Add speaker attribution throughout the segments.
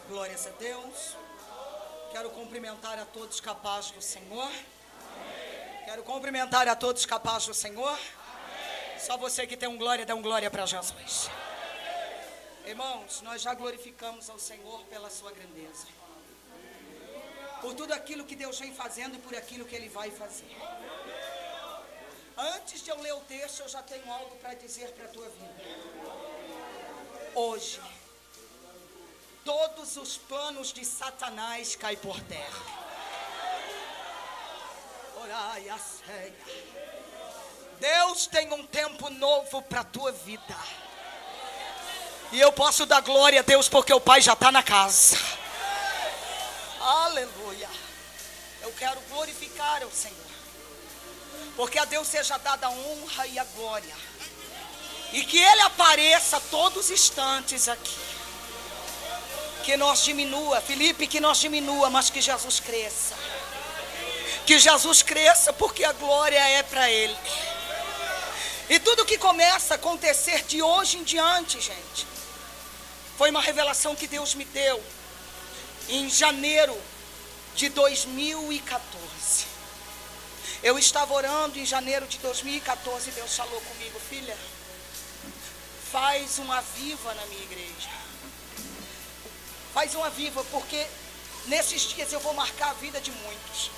Speaker 1: Glórias a Deus. Quero cumprimentar a todos capazes do Senhor. Quero cumprimentar a todos capazes do Senhor. Só você que tem um glória, dá um glória para Jesus. Irmãos, nós já glorificamos ao Senhor pela sua grandeza, por tudo aquilo que Deus vem fazendo e por aquilo que Ele vai fazer. Antes de eu ler o texto, eu já tenho algo para dizer para a tua vida. Hoje, todos os planos de Satanás caem por terra. Orai a ceia. Deus tem um tempo novo para a tua vida. E eu posso dar glória a Deus porque o Pai já está na casa. Aleluia. Eu quero glorificar o Senhor, porque a Deus seja dada a honra e a glória, e que Ele apareça todos os instantes aqui. Que nós diminua, Felipe, que nós diminua, mas que Jesus cresça. Que Jesus cresça, porque a glória é para Ele. E tudo que começa a acontecer de hoje em diante, gente, foi uma revelação que Deus me deu em janeiro de 2014. Eu estava orando em janeiro de 2014 e Deus falou comigo: filha, faz uma viva na minha igreja. Faz uma viva, porque nesses dias eu vou marcar a vida de muitos.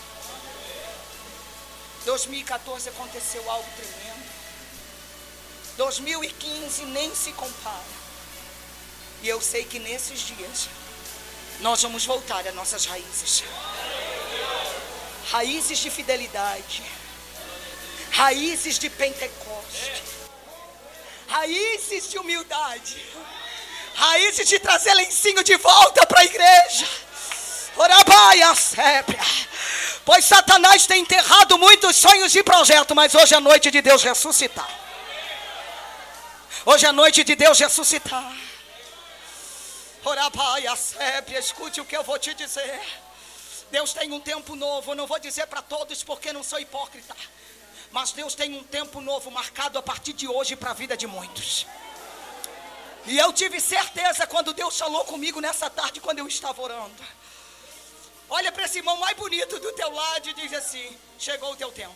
Speaker 1: 2014 aconteceu algo tremendo. 2015 nem se compara. E eu sei que nesses dias nós vamos voltar às nossas raízes. Raízes de fidelidade, raízes de Pentecoste, raízes de humildade, raízes de trazer lencinho de volta para a igreja. Orabaia sépia. Pois Satanás tem enterrado muitos sonhos e projetos, mas hoje é noite de Deus ressuscitar. Hoje é noite de Deus ressuscitar. Orabaia sépia, escute o que eu vou te dizer. Deus tem um tempo novo. Eu não vou dizer para todos porque não sou hipócrita, mas Deus tem um tempo novo marcado a partir de hoje para a vida de muitos. E eu tive certeza quando Deus falou comigo nessa tarde, quando eu estava orando. Olha para esse irmão mais bonito do teu lado e diz assim: chegou o teu tempo.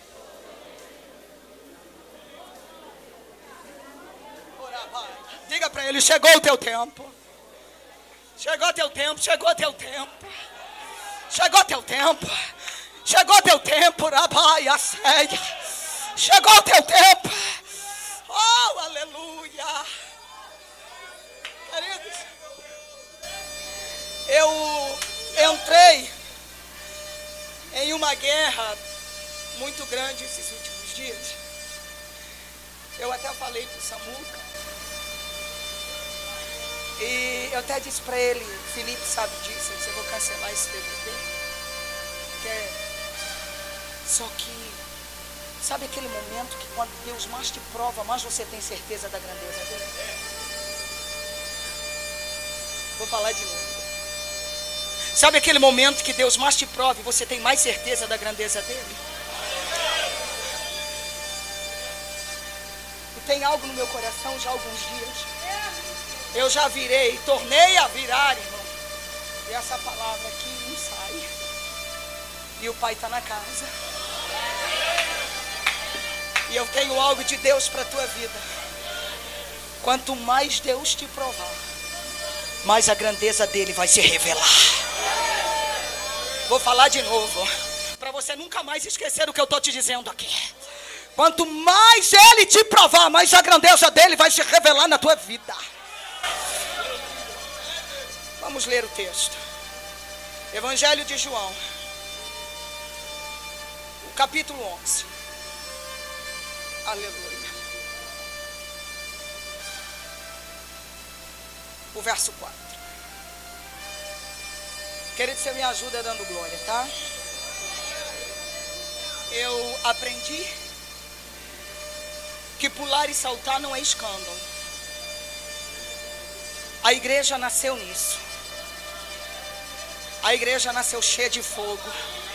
Speaker 1: Diga para ele: chegou o teu tempo. Chegou teu tempo, chegou teu tempo. Chegou teu tempo. Chegou teu tempo, Rabai, a ceia. Chegou teu tempo. Oh, aleluia. Queridos, eu entrei em uma guerra muito grande esses últimos dias. Eu até falei para o Samuca. E eu até disse para ele, Felipe sabe disso, eu disse: eu vou cancelar esse DVD. Só que, sabe aquele momento que quando Deus mais te prova, mais você tem certeza da grandeza dele? Vou falar de novo. Sabe aquele momento que Deus mais te prova e você tem mais certeza da grandeza dele? E tem algo no meu coração já há alguns dias. Eu já virei, tornei a virar, irmão. E essa palavra aqui não sai. E o Pai está na casa. E eu tenho algo de Deus para a tua vida. Quanto mais Deus te provar, mais a grandeza dele vai se revelar. Vou falar de novo, para você nunca mais esquecer o que eu estou te dizendo aqui. Quanto mais ele te provar, mais a grandeza dele vai se revelar na tua vida. Vamos ler o texto. Evangelho de João, o capítulo 11. Aleluia. O verso 4. Querido, você me ajuda dando glória, tá? Eu aprendi que pular e saltar não é escândalo. A igreja nasceu nisso. A igreja nasceu cheia de fogo.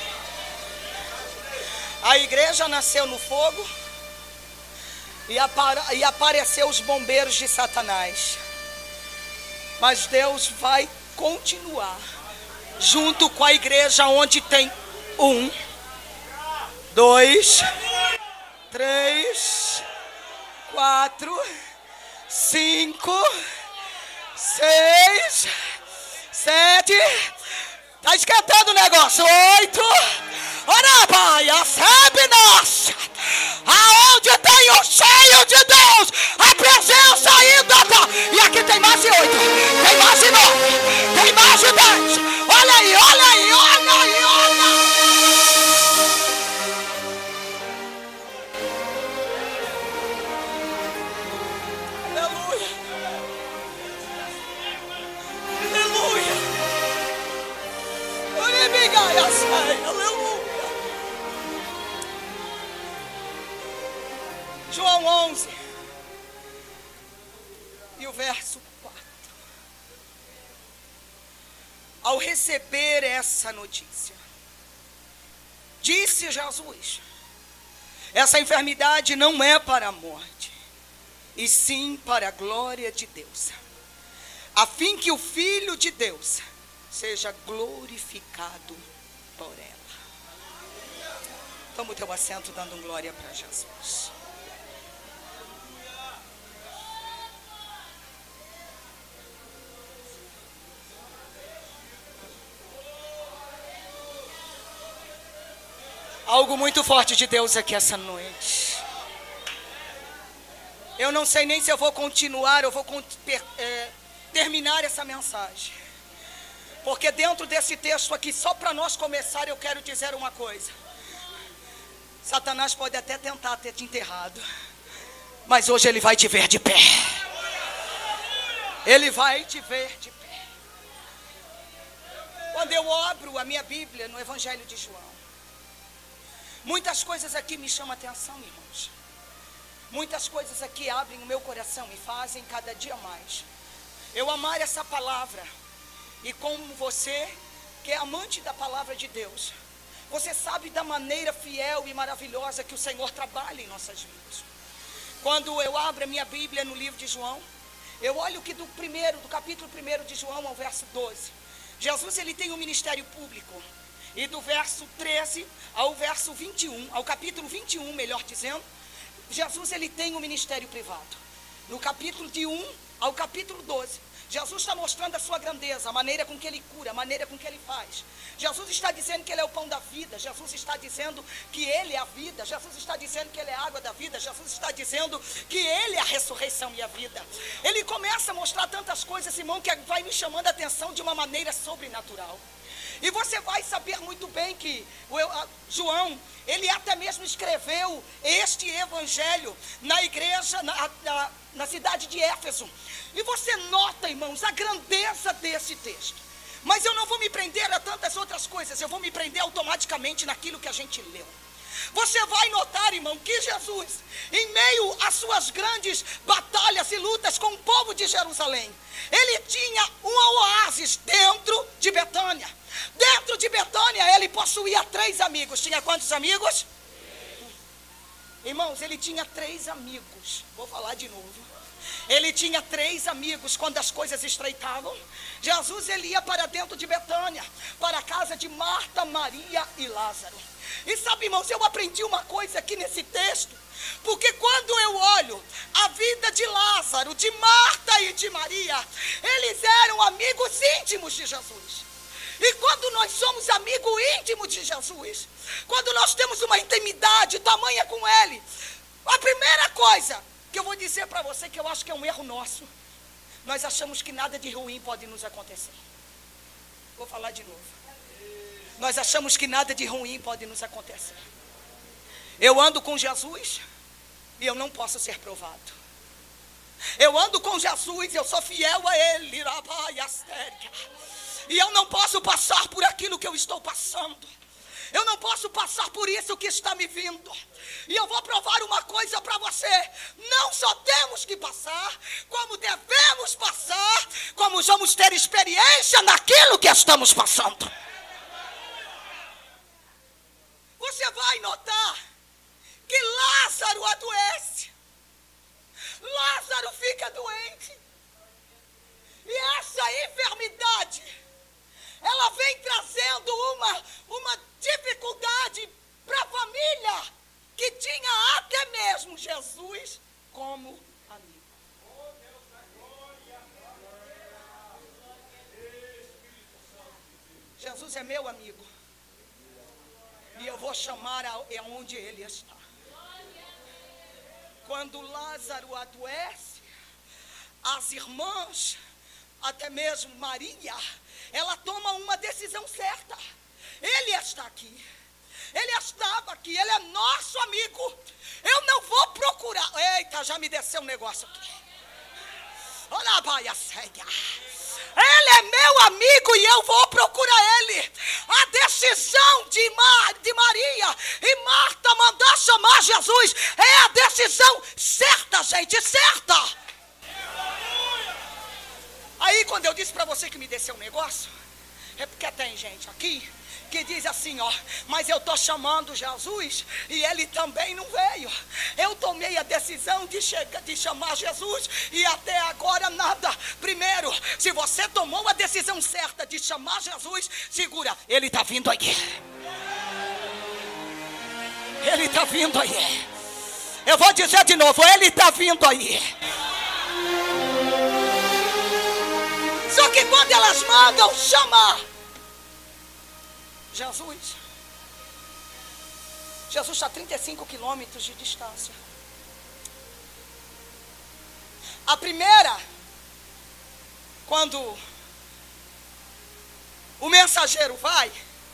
Speaker 1: A igreja nasceu no fogo e apareceu os bombeiros de Satanás. Mas Deus vai continuar junto com a igreja onde tem 1, 2, 3, 4, 5, 6, 7. Tá esquentando o negócio. 8. Ora, Pai, recebe nós. Aonde tem o cheio de Deus, a presença ainda tá. E aqui tem mais de 8, tem mais de 9, tem mais de 10. Olha aí, olha aí, olha aí, olha. Aleluia. Aleluia. Aleluia. João 11 e o verso 4. Ao receber essa notícia, disse Jesus: essa enfermidade não é para a morte, e sim para a glória de Deus, a fim que o Filho de Deus seja glorificado por ela. Toma o teu assento dando glória para Jesus. Algo muito forte de Deus aqui essa noite. Eu não sei nem se eu vou continuar, eu vou terminar essa mensagem. Porque dentro desse texto aqui, só para nós começar, eu quero dizer uma coisa. Satanás pode até tentar ter te enterrado, mas hoje ele vai te ver de pé. Ele vai te ver de pé. Quando eu abro a minha Bíblia no Evangelho de João, muitas coisas aqui me chamam a atenção, irmãos. Muitas coisas aqui abrem o meu coração e fazem cada dia mais eu amar essa palavra. E como você, que é amante da palavra de Deus, você sabe da maneira fiel e maravilhosa que o Senhor trabalha em nossas vidas. Quando eu abro a minha Bíblia no livro de João, eu olho que do capítulo 1 de João ao verso 12, Jesus ele tem um ministério público. E do verso 13 ao verso 21, ao capítulo 21, melhor dizendo, Jesus ele tem um ministério privado. No capítulo de 1 ao capítulo 12, Jesus está mostrando a sua grandeza, a maneira com que ele cura, a maneira com que ele faz. Jesus está dizendo que ele é o pão da vida. Jesus está dizendo que ele é a vida. Jesus está dizendo que ele é a água da vida. Jesus está dizendo que ele é a ressurreição e a vida. Ele começa a mostrar tantas coisas, irmão, que vai me chamando a atenção de uma maneira sobrenatural. E você vai saber muito bem que João, ele até mesmo escreveu este evangelho na igreja, na cidade de Éfeso. E você nota, irmãos, a grandeza desse texto. Mas eu não vou me prender a tantas outras coisas, eu vou me prender automaticamente naquilo que a gente leu. Você vai notar, irmão, que Jesus, em meio às suas grandes batalhas e lutas com o povo de Jerusalém, ele tinha um oásis dentro de Betânia. Dentro de Betânia ele possuía 3 amigos. Tinha quantos amigos? Irmãos, ele tinha 3 amigos. Vou falar de novo. Ele tinha 3 amigos. Quando as coisas estreitavam, Jesus ele ia para dentro de Betânia, para a casa de Marta, Maria e Lázaro. E sabe, irmãos, eu aprendi uma coisa aqui nesse texto, porque quando eu olho a vida de Lázaro, de Marta e de Maria, eles eram amigos íntimos de Jesus. E quando nós somos amigos íntimos de Jesus, quando nós temos uma intimidade tamanha com Ele, a primeira coisa que eu vou dizer para você, que eu acho que é um erro nosso, nós achamos que nada de ruim pode nos acontecer. Vou falar de novo. Nós achamos que nada de ruim pode nos acontecer. Eu ando com Jesus e eu não posso ser provado. Eu ando com Jesus, eu sou fiel a Ele, e eu não posso passar por aquilo que eu estou passando. Eu não posso passar por isso que está me vindo. E eu vou provar uma coisa para você. Não só temos que passar, como devemos passar, como vamos ter experiência naquilo que estamos passando. Você vai notar que Lázaro adoece. Lázaro fica doente. E essa enfermidade Jesus é meu amigo. E eu vou chamar aonde ele está. Quando Lázaro adoece, as irmãs, até mesmo Maria, ela toma uma decisão certa. Ele está aqui. Ele estava aqui. Ele é nosso amigo. Eu não vou procurar. Eita, já me desceu um negócio aqui. Olha, vai a cega. Ele é meu amigo e eu vou procurar ele. A decisão de Maria e Marta mandar chamar Jesus é a decisão certa, gente, certa. Aí quando eu disse para você que me desceu um negócio, é porque tem gente aqui que diz assim, ó, mas eu estou chamando Jesus e ele também não veio. Eu tomei a decisão de chamar Jesus e até agora nada. Primeiro, se você tomou a decisão certa de chamar Jesus, segura, ele está vindo aí. Ele está vindo aí. Eu vou dizer de novo, ele está vindo aí. Só que quando elas mandam chamar Jesus está a 35 quilômetros de distância. A primeira, quando o mensageiro vai,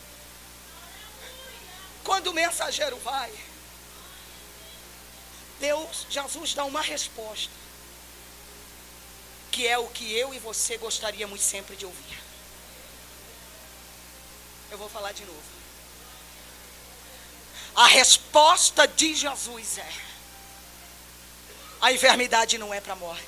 Speaker 1: Jesus dá uma resposta, que é o que eu e você gostaríamos sempre de ouvir. Eu vou falar de novo. A resposta de Jesus é: a enfermidade não é para a morte.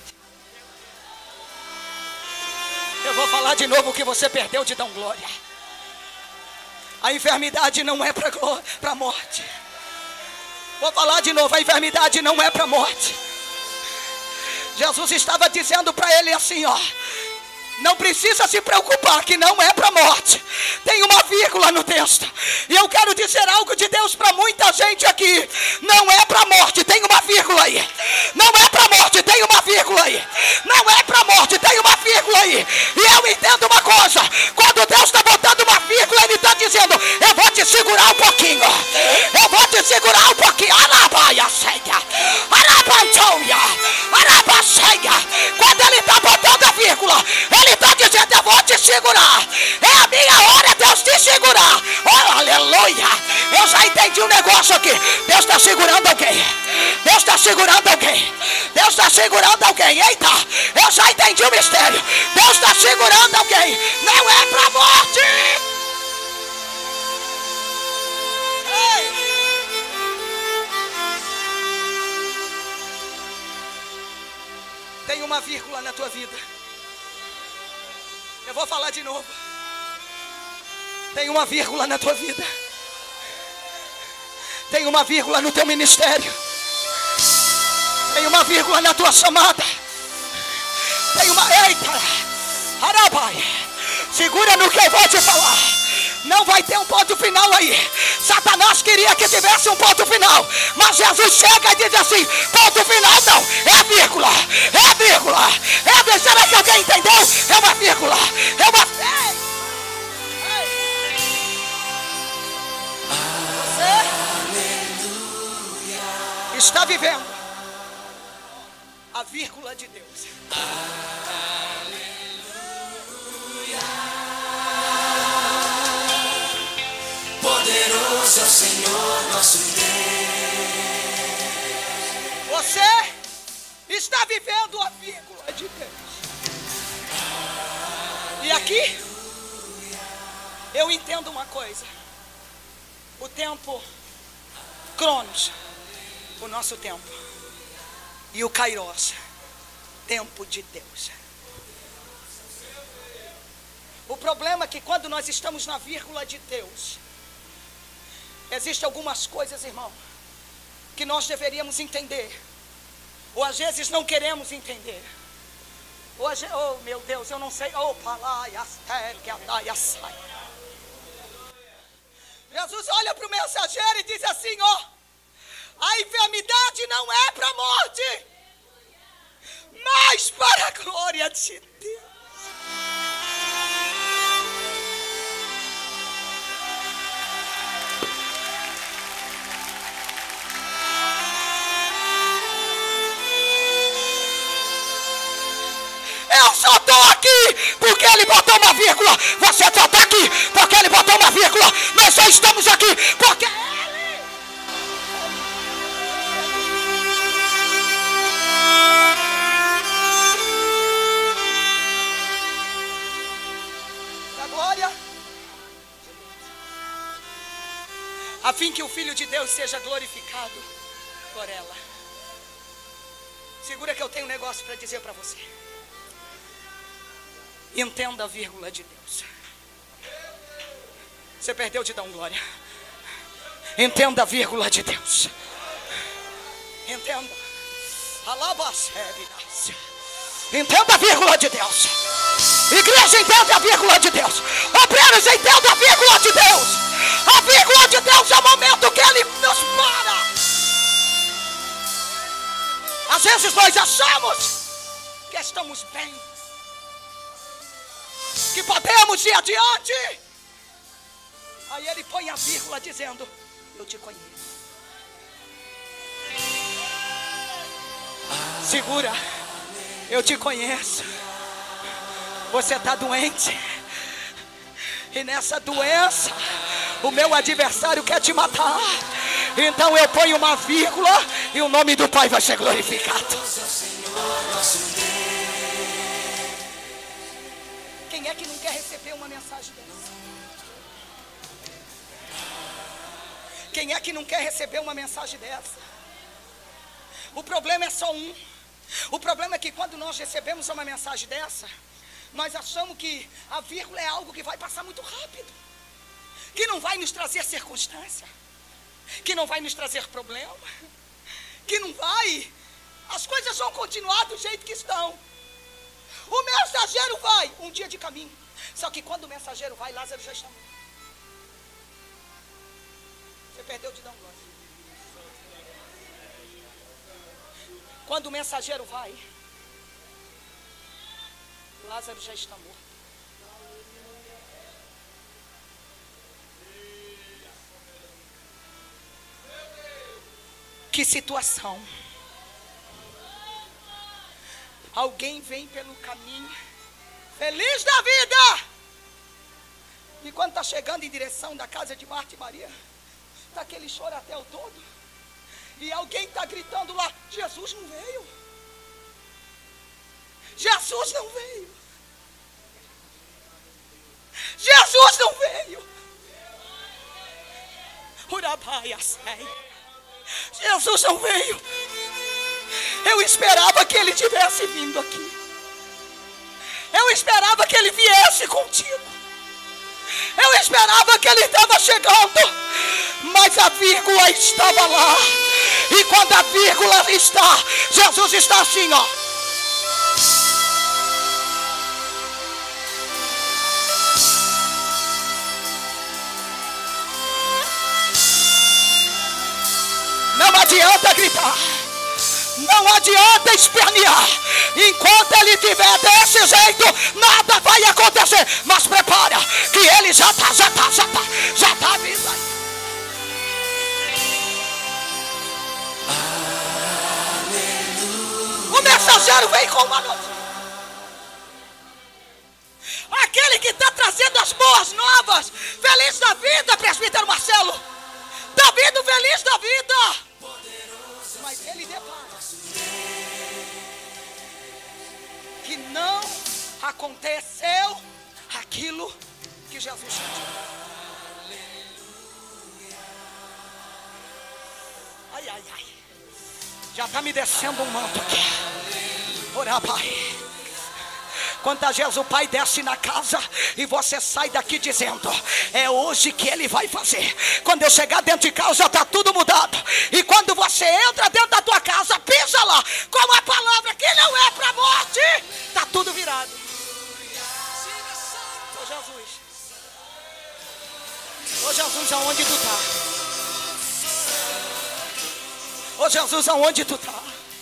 Speaker 1: Eu vou falar de novo o que você perdeu de dar glória. A enfermidade não é para a morte. Vou falar de novo, a enfermidade não é para a morte. Jesus estava dizendo para ele assim, ó: não precisa se preocupar, que não é para a morte. Tem uma vírgula no texto. E eu quero dizer algo de Deus para muita gente aqui. Não é para a morte, tem uma vírgula aí. Não é para a morte, tem uma vírgula aí. Não é para a morte, tem uma vírgula aí. E eu entendo uma coisa: quando Deus está botando uma vírgula, Ele está dizendo: eu vou te segurar um pouquinho. Eu vou te segurar um pouquinho. Arabaia ceia. Arabantoia. Arabaceia. Quando Ele está botando a vírgula, Ele está dizendo: eu vou te segurar. É a minha hora, Deus te segurar. Oh, aleluia. Eu já entendi um negócio aqui. Deus está segurando alguém. Deus está segurando alguém. Deus está segurando alguém. Eita, eu já entendi o mistério. Deus está segurando alguém. Não é para a morte. Ei. Tem uma vírgula na tua vida. Eu vou falar de novo. Tem uma vírgula na tua vida. Tem uma vírgula no teu ministério. Tem uma vírgula na tua chamada. Tem uma... Eita! Arabai! Segura no que eu vou te falar. Não vai ter um ponto final aí. Satanás queria que tivesse um ponto final, mas Jesus chega e diz assim: ponto final não, é vírgula. É vírgula. É vírgula. Será que alguém entendeu? É uma vírgula. É uma... Você está vivendo a vírgula de Deus.
Speaker 2: Poderoso é o Senhor nosso Deus.
Speaker 1: Você está vivendo a vírgula de Deus. E aqui eu entendo uma coisa: o tempo Cronos, o nosso tempo, e o Kairos, tempo de Deus. O problema é que quando nós estamos na vírgula de Deus, existem algumas coisas, irmão, que nós deveríamos entender, ou às vezes não queremos entender. Hoje, oh meu Deus, eu não sei. Oh, Jesus olha para o mensageiro e diz assim: ó, a enfermidade não é para a morte, mas para a glória de Deus. só estou aqui porque Ele botou uma vírgula. Você só está aqui porque Ele botou uma vírgula. Nós só estamos aqui porque Ele. A glória. A fim que o Filho de Deus seja glorificado por ela. Segura que eu tenho um negócio para dizer para você. Entenda a vírgula de Deus. Você perdeu de dar um glória. Entenda a vírgula de Deus. Entenda. Entenda a vírgula de Deus. Igreja, entenda a vírgula de Deus. Obreiros, entenda a vírgula de Deus. A vírgula de Deus é o momento que Ele nos para. Às vezes nós achamos que estamos bem, que podemos ir adiante. Aí Ele põe a vírgula dizendo: eu te conheço. Segura, eu te conheço. Você está doente. E nessa doença o meu adversário quer te matar. Então eu ponho uma vírgula e o nome do Pai vai ser glorificado. Quem é que não quer receber uma mensagem dessa? Quem é que não quer receber uma mensagem dessa? O problema é só um. O problema é que quando nós recebemos uma mensagem dessa, nós achamos que a vírgula é algo que vai passar muito rápido, que não vai nos trazer circunstância, que não vai nos trazer problema, que não vai, as coisas vão continuar do jeito que estão. O mensageiro vai um dia de caminho. Só que quando o mensageiro vai, Lázaro já está morto. Você perdeu de dar um glória. Quando o mensageiro vai, Lázaro já está morto. Que situação. Alguém vem pelo caminho, feliz da vida. E quando está chegando em direção da casa de Marta e Maria, está aquele choratel todo. E alguém está gritando lá: Jesus não veio. Jesus não veio. Jesus não veio. Urabaia sei. Jesus não veio. Eu esperava que Ele tivesse vindo aqui. Eu esperava que Ele viesse contigo. Eu esperava que Ele estava chegando. Mas a vírgula estava lá. E quando a vírgula está, Jesus está assim, ó. Não adianta gritar. Não adianta espernear. Enquanto Ele estiver desse jeito, nada vai acontecer. Mas prepara, que Ele já está vindo aí. O mensageiro vem com uma notícia. Aquele que está trazendo as boas novas. Feliz da vida, presbítero Marcelo. Está vindo feliz da vida. Mas ele depara que não aconteceu aquilo que Jesus tinha. Ai, ai, ai. Já está me descendo um manto aqui. Ora, Pai. Quantas vezes o Pai desce na casa e você sai daqui dizendo: é hoje que Ele vai fazer. Quando eu chegar dentro de casa está tudo mudado. E quando você entra dentro da tua casa, pisa lá com a palavra que não é para morte, está tudo virado. Ô Jesus, ô Jesus, aonde tu está? Ô Jesus, aonde tu está?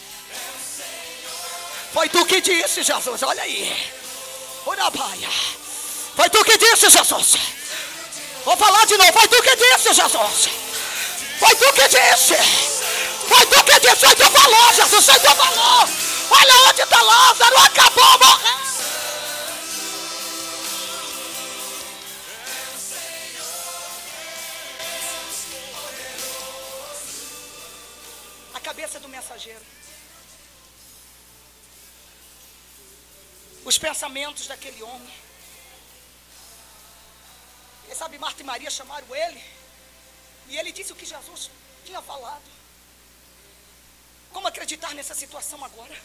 Speaker 1: Foi tu que disse, Jesus, olha aí. Ora, Pai. Foi tu que disse, Jesus. Vou falar de novo, foi tu que disse, Jesus. Foi tu que disse. Foi tu que disse, foi tu falou, Jesus, foi tu falou. Olha onde está Lázaro, acabou morrendo. passageiro. Os pensamentos daquele homem. Quem sabe Marta e Maria chamaram ele, e ele disse o que Jesus tinha falado. Como acreditar nessa situação agora?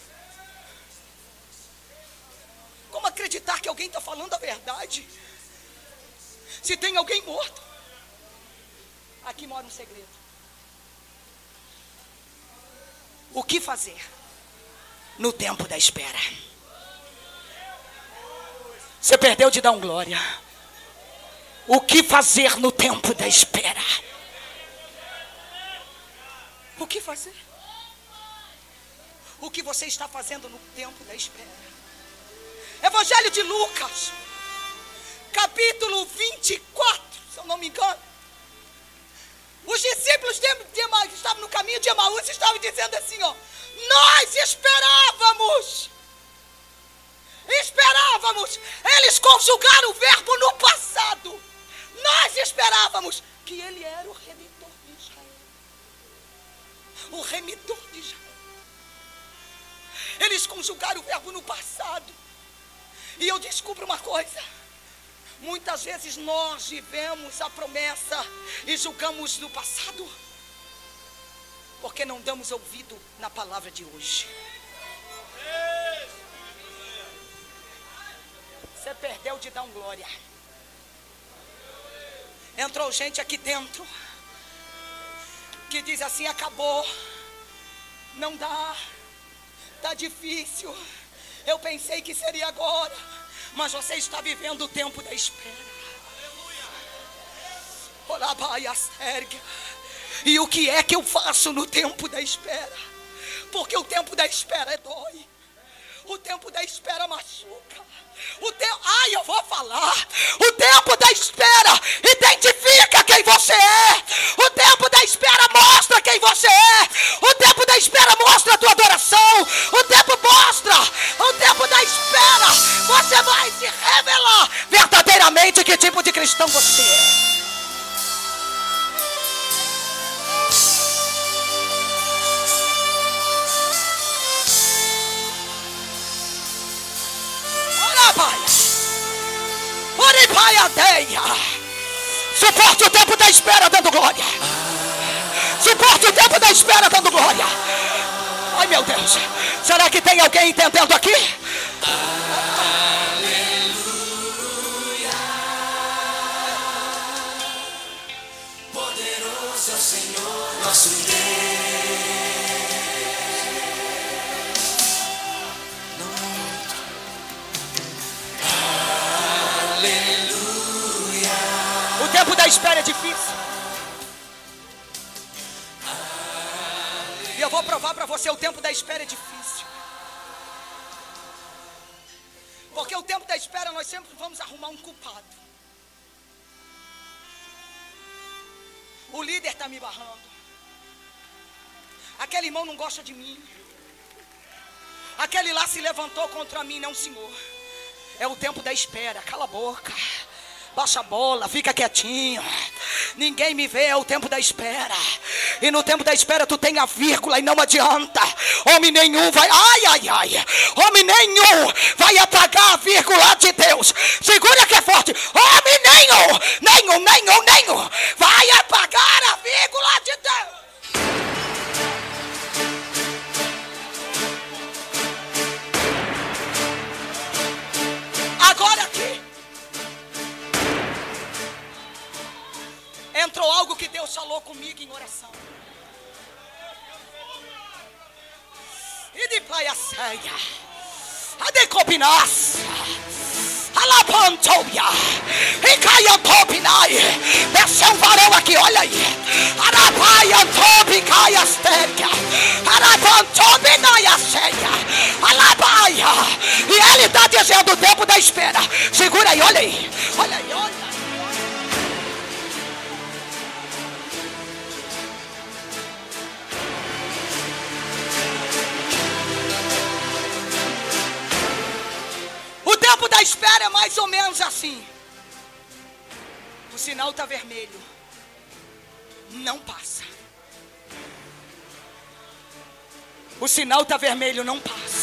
Speaker 1: Como acreditar que alguém está falando a verdade, se tem alguém morto? Aqui mora um segredo. O que fazer no tempo da espera? Você perdeu de dar um glória. O que fazer no tempo da espera? O que fazer? O que você está fazendo no tempo da espera? Evangelho de Lucas, capítulo 24, se eu não me engano. Os discípulos que estavam no caminho de Emaús estavam dizendo assim, ó: nós esperávamos. Eles conjugaram o verbo no passado. Nós esperávamos que ele era o Redentor de Israel. O Remidor de Israel. Eles conjugaram o verbo no passado. E eu descubro uma coisa: muitas vezes nós vivemos a promessa e julgamos no passado, porque não damos ouvido na palavra de hoje. Você perdeu de dar um glória. Entrou gente aqui dentro que diz assim: acabou, não dá, tá difícil. Eu pensei que seria agora, mas você está vivendo o tempo da espera. E o que é que eu faço no tempo da espera? Porque o tempo da espera dói. O tempo da espera machuca. Eu vou falar. O tempo da espera identifica quem você é. O tempo da espera mostra quem você é. O tempo da espera mostra a tua adoração. O tempo mostra. O tempo da espera, você vai se revelar verdadeiramente que tipo de cristão você é. Suporte o tempo da espera dando glória. Suporte o tempo da espera dando glória. Ai, meu Deus, será que tem alguém entendendo aqui?
Speaker 2: Aleluia. Poderoso é o Senhor nosso Deus.
Speaker 1: O tempo da espera é difícil. E eu vou provar para você: o tempo da espera é difícil. Porque o tempo da espera nós sempre vamos arrumar um culpado. O líder está me barrando. Aquele irmão não gosta de mim. Aquele lá se levantou contra mim. Não, senhor. É o tempo da espera. Cala a boca. Baixa a bola, fica quietinho. Ninguém me vê, é o tempo da espera. E no tempo da espera tu tem a vírgula e não adianta. Homem nenhum vai, homem nenhum vai apagar a vírgula de Deus. Segura que é forte. Homem nenhum vai apagar a vírgula de Deus. Agora aqui entrou algo que Deus falou comigo em oração. E de praia ceia, a de copinas, a lapantobia, e caiantopinai. Desceu um varão aqui, olha aí. Arapaiantobi caiasteria, arapantobinaia ceia, alabaia. E ele está dizendo: o tempo da espera. Segura aí, olha aí, olha aí, olha. O tempo da espera é mais ou menos assim. O sinal está vermelho. Não passa. O sinal está vermelho, não passa.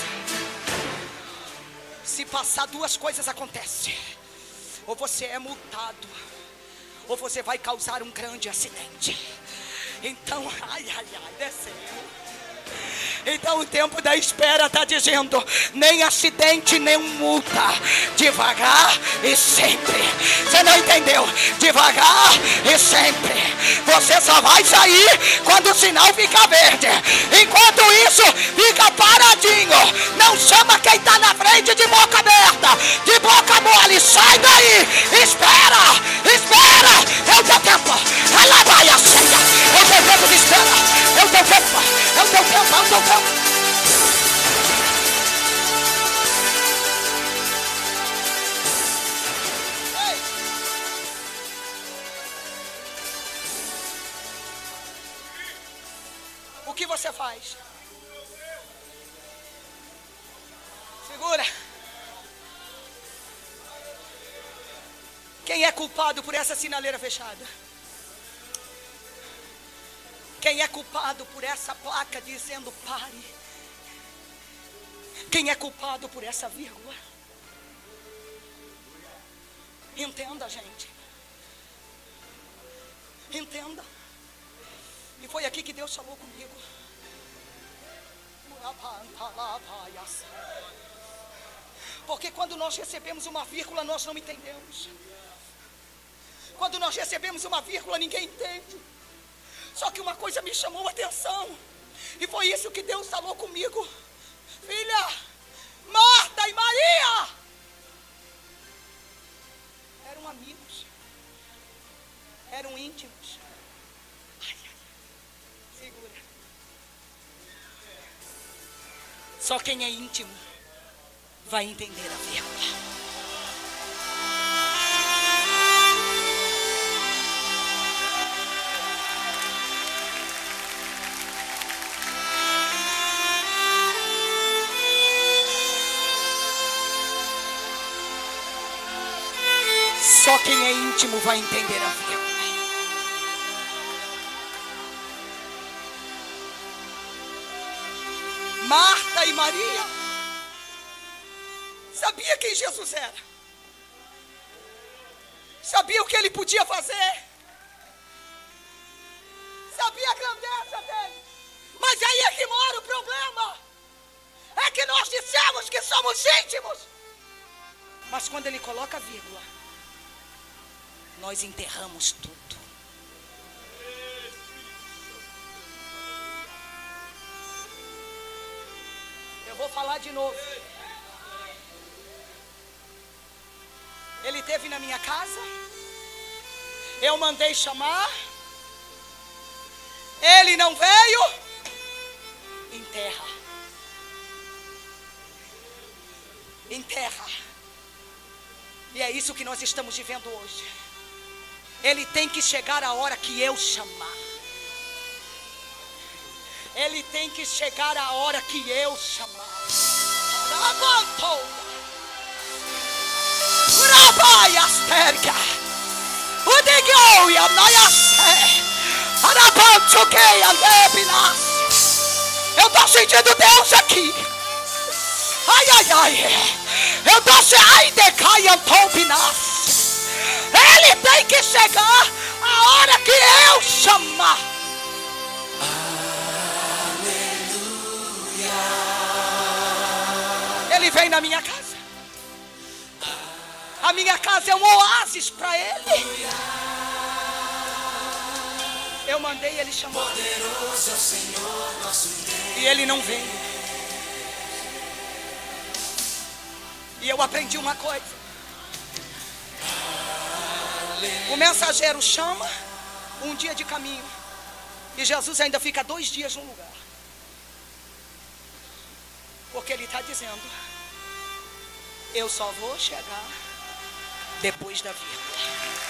Speaker 1: Se passar, duas coisas acontecem. Ou você é multado, ou você vai causar um grande acidente. Então, desceu. Então o tempo da espera está dizendo: nem acidente, nem multa. Devagar e sempre. Você não entendeu? Devagar e sempre. Você só vai sair quando o sinal ficar verde. Enquanto isso, fica paradinho. Não chama quem está na frente de boca aberta, de boca mole. Sai daí. Espera. Espera. É o teu tempo. Ela vai a senha. É o teu tempo de espera. É o teu tempo. É o teu tempo. É o teu tempo. O que você faz? Segura. Quem é culpado por essa sinaleira fechada? Quem é culpado por essa placa dizendo pare? Quem é culpado por essa vírgula? Entenda, gente. Entenda. E foi aqui que Deus falou comigo. Porque quando nós recebemos uma vírgula, nós não entendemos. Quando nós recebemos uma vírgula, ninguém entende. Só que uma coisa me chamou a atenção. E foi isso que Deus falou comigo. Filha, Marta e Maria eram amigos. Eram íntimos. Segura. Só quem é íntimo vai entender a vírgula. Só quem é íntimo vai entender a vírgula. Marta e Maria sabia quem Jesus era. Sabia o que ele podia fazer. Sabia a grandeza dele. Mas aí é que mora o problema. É que nós dissemos que somos íntimos. Mas quando ele coloca a vírgula, nós enterramos tudo. Eu vou falar de novo. Ele esteve na minha casa. Eu mandei chamar. Ele não veio. Enterra. Enterra. E é isso que nós estamos vivendo hoje. Ele tem que chegar a hora que eu chamar. Ele tem que chegar a hora que eu chamar. Eu estou sentindo Deus aqui. Ai, ai, ai. Eu estou sentindo. Ele tem que chegar a hora que eu chamar.
Speaker 2: Aleluia.
Speaker 1: Ele vem na minha casa. A minha casa é um oásis para ele. Eu mandei ele chamar.
Speaker 2: Poderoso é o Senhor nosso Deus.
Speaker 1: E ele não veio. E eu aprendi uma coisa. O mensageiro chama um dia de caminho. E Jesus ainda fica 2 dias no lugar. Porque ele está dizendo: eu só vou chegar depois da vírgula.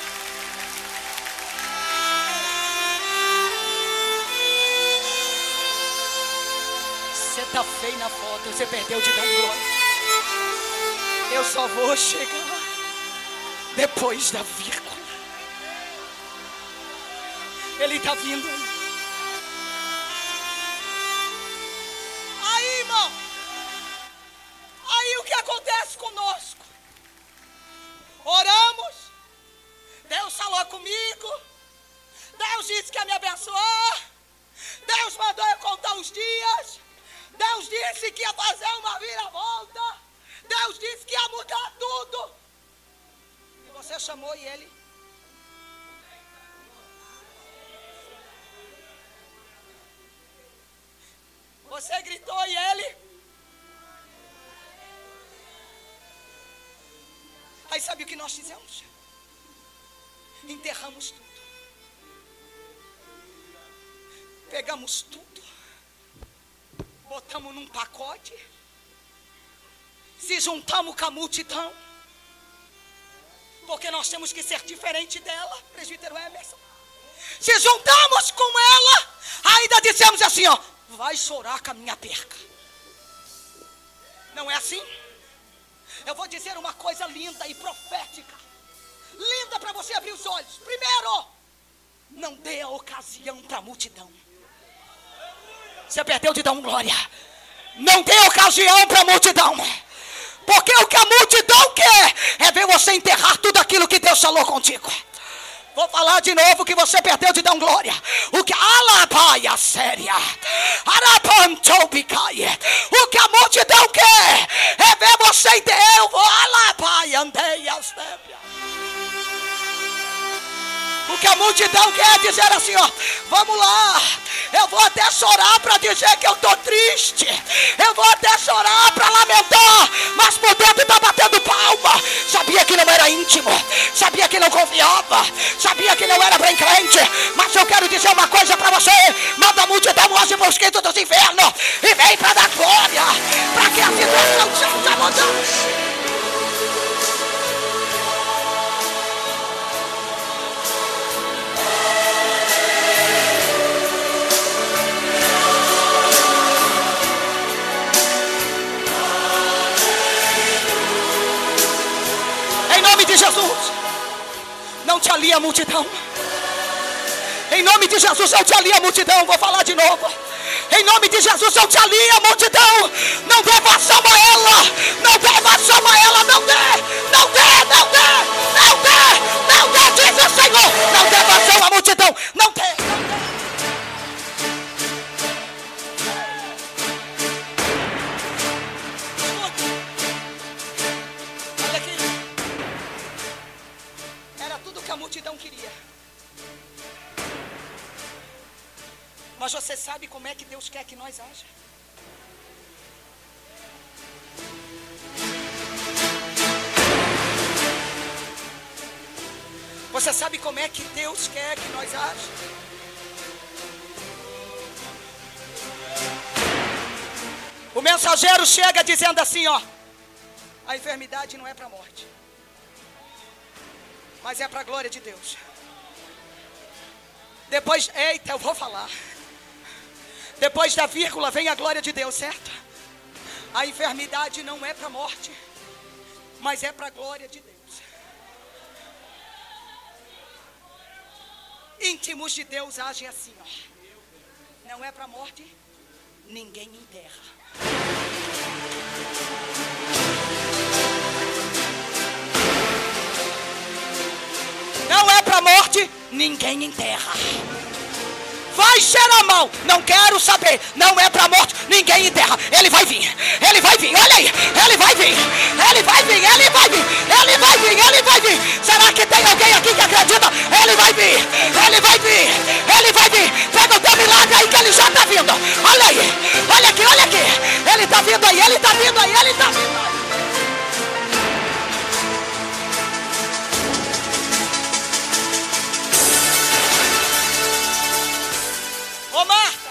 Speaker 1: Você está feio na foto, você perdeu de dar glória. Eu só vou chegar depois da vírgula. Ele está vindo aí. você chamou e ele... Você gritou e ele... Aí sabe o que nós fizemos? Enterramos tudo. Pegamos tudo. Botamos num pacote. Se juntamos com a multidão. Porque nós temos que ser diferente dela, presbítero Emerson. Se juntamos com ela, ainda dissemos assim, ó, vai chorar com a minha perca. Não é assim? Eu vou dizer uma coisa linda e profética. Linda para você abrir os olhos. Primeiro, não dê a ocasião para a multidão. Você perdeu de dar um glória. Não dê ocasião para a multidão. Porque o que a multidão quer é ver você enterrar tudo aquilo que Deus falou contigo. Vou falar de novo que você perdeu de dar um glória. O que alabaia séria. O que a multidão quer é ver você enterrar. Eu vou alabaia andeia sépia. O que a multidão quer é dizer assim, ó, vamos lá, eu vou até chorar para dizer que eu estou triste, eu vou até chorar para lamentar, mas por dentro está batendo palma. Sabia que não era íntimo, sabia que não confiava, sabia que não era bem crente, mas eu quero dizer uma coisa para você: manda a multidão hoje para os quintos dos infernos e vem para dar glória, para que a situação seja mudada. Jesus, não te alia a multidão. Em nome de Jesus, eu te alio a multidão. Vou falar de novo. Em nome de Jesus, eu te alio a multidão. Não dê vazão a ela. Não dê vazão a ela. Não dê, não dê, não dê, não dê, não dê, diz o Senhor. Não dê vazão à multidão. Não dê, não dê. Olha aqui. Era tudo que a multidão queria. Mas você sabe como é que Deus quer que nós haja? Você sabe como é que Deus quer que nós haja? O mensageiro chega dizendo assim, ó: a enfermidade não é para a morte, mas é para a glória de Deus. Depois, eita, eu vou falar. Depois da vírgula vem a glória de Deus, certo? A enfermidade não é para a morte, mas é para a glória de Deus. Íntimos de Deus agem assim, ó. Não é para a morte, ninguém enterra. Não é para a morte, ninguém enterra. Vai cheirar mal, não quero saber. Não é para a morte, ninguém enterra. Ele vai vir, ele vai vir, olha aí. Ele vai vir, ele vai vir, ele vai vir, ele vai vir, ele vai vir. Será que tem alguém aqui que acredita? Ele vai vir, ele vai vir, ele vai vir. Pega o teu milagre aí que ele já está vindo. Olha aí, olha aqui, olha aqui. Ele está vindo aí, ele está vindo aí, ele está vindo aí. Ô Marta,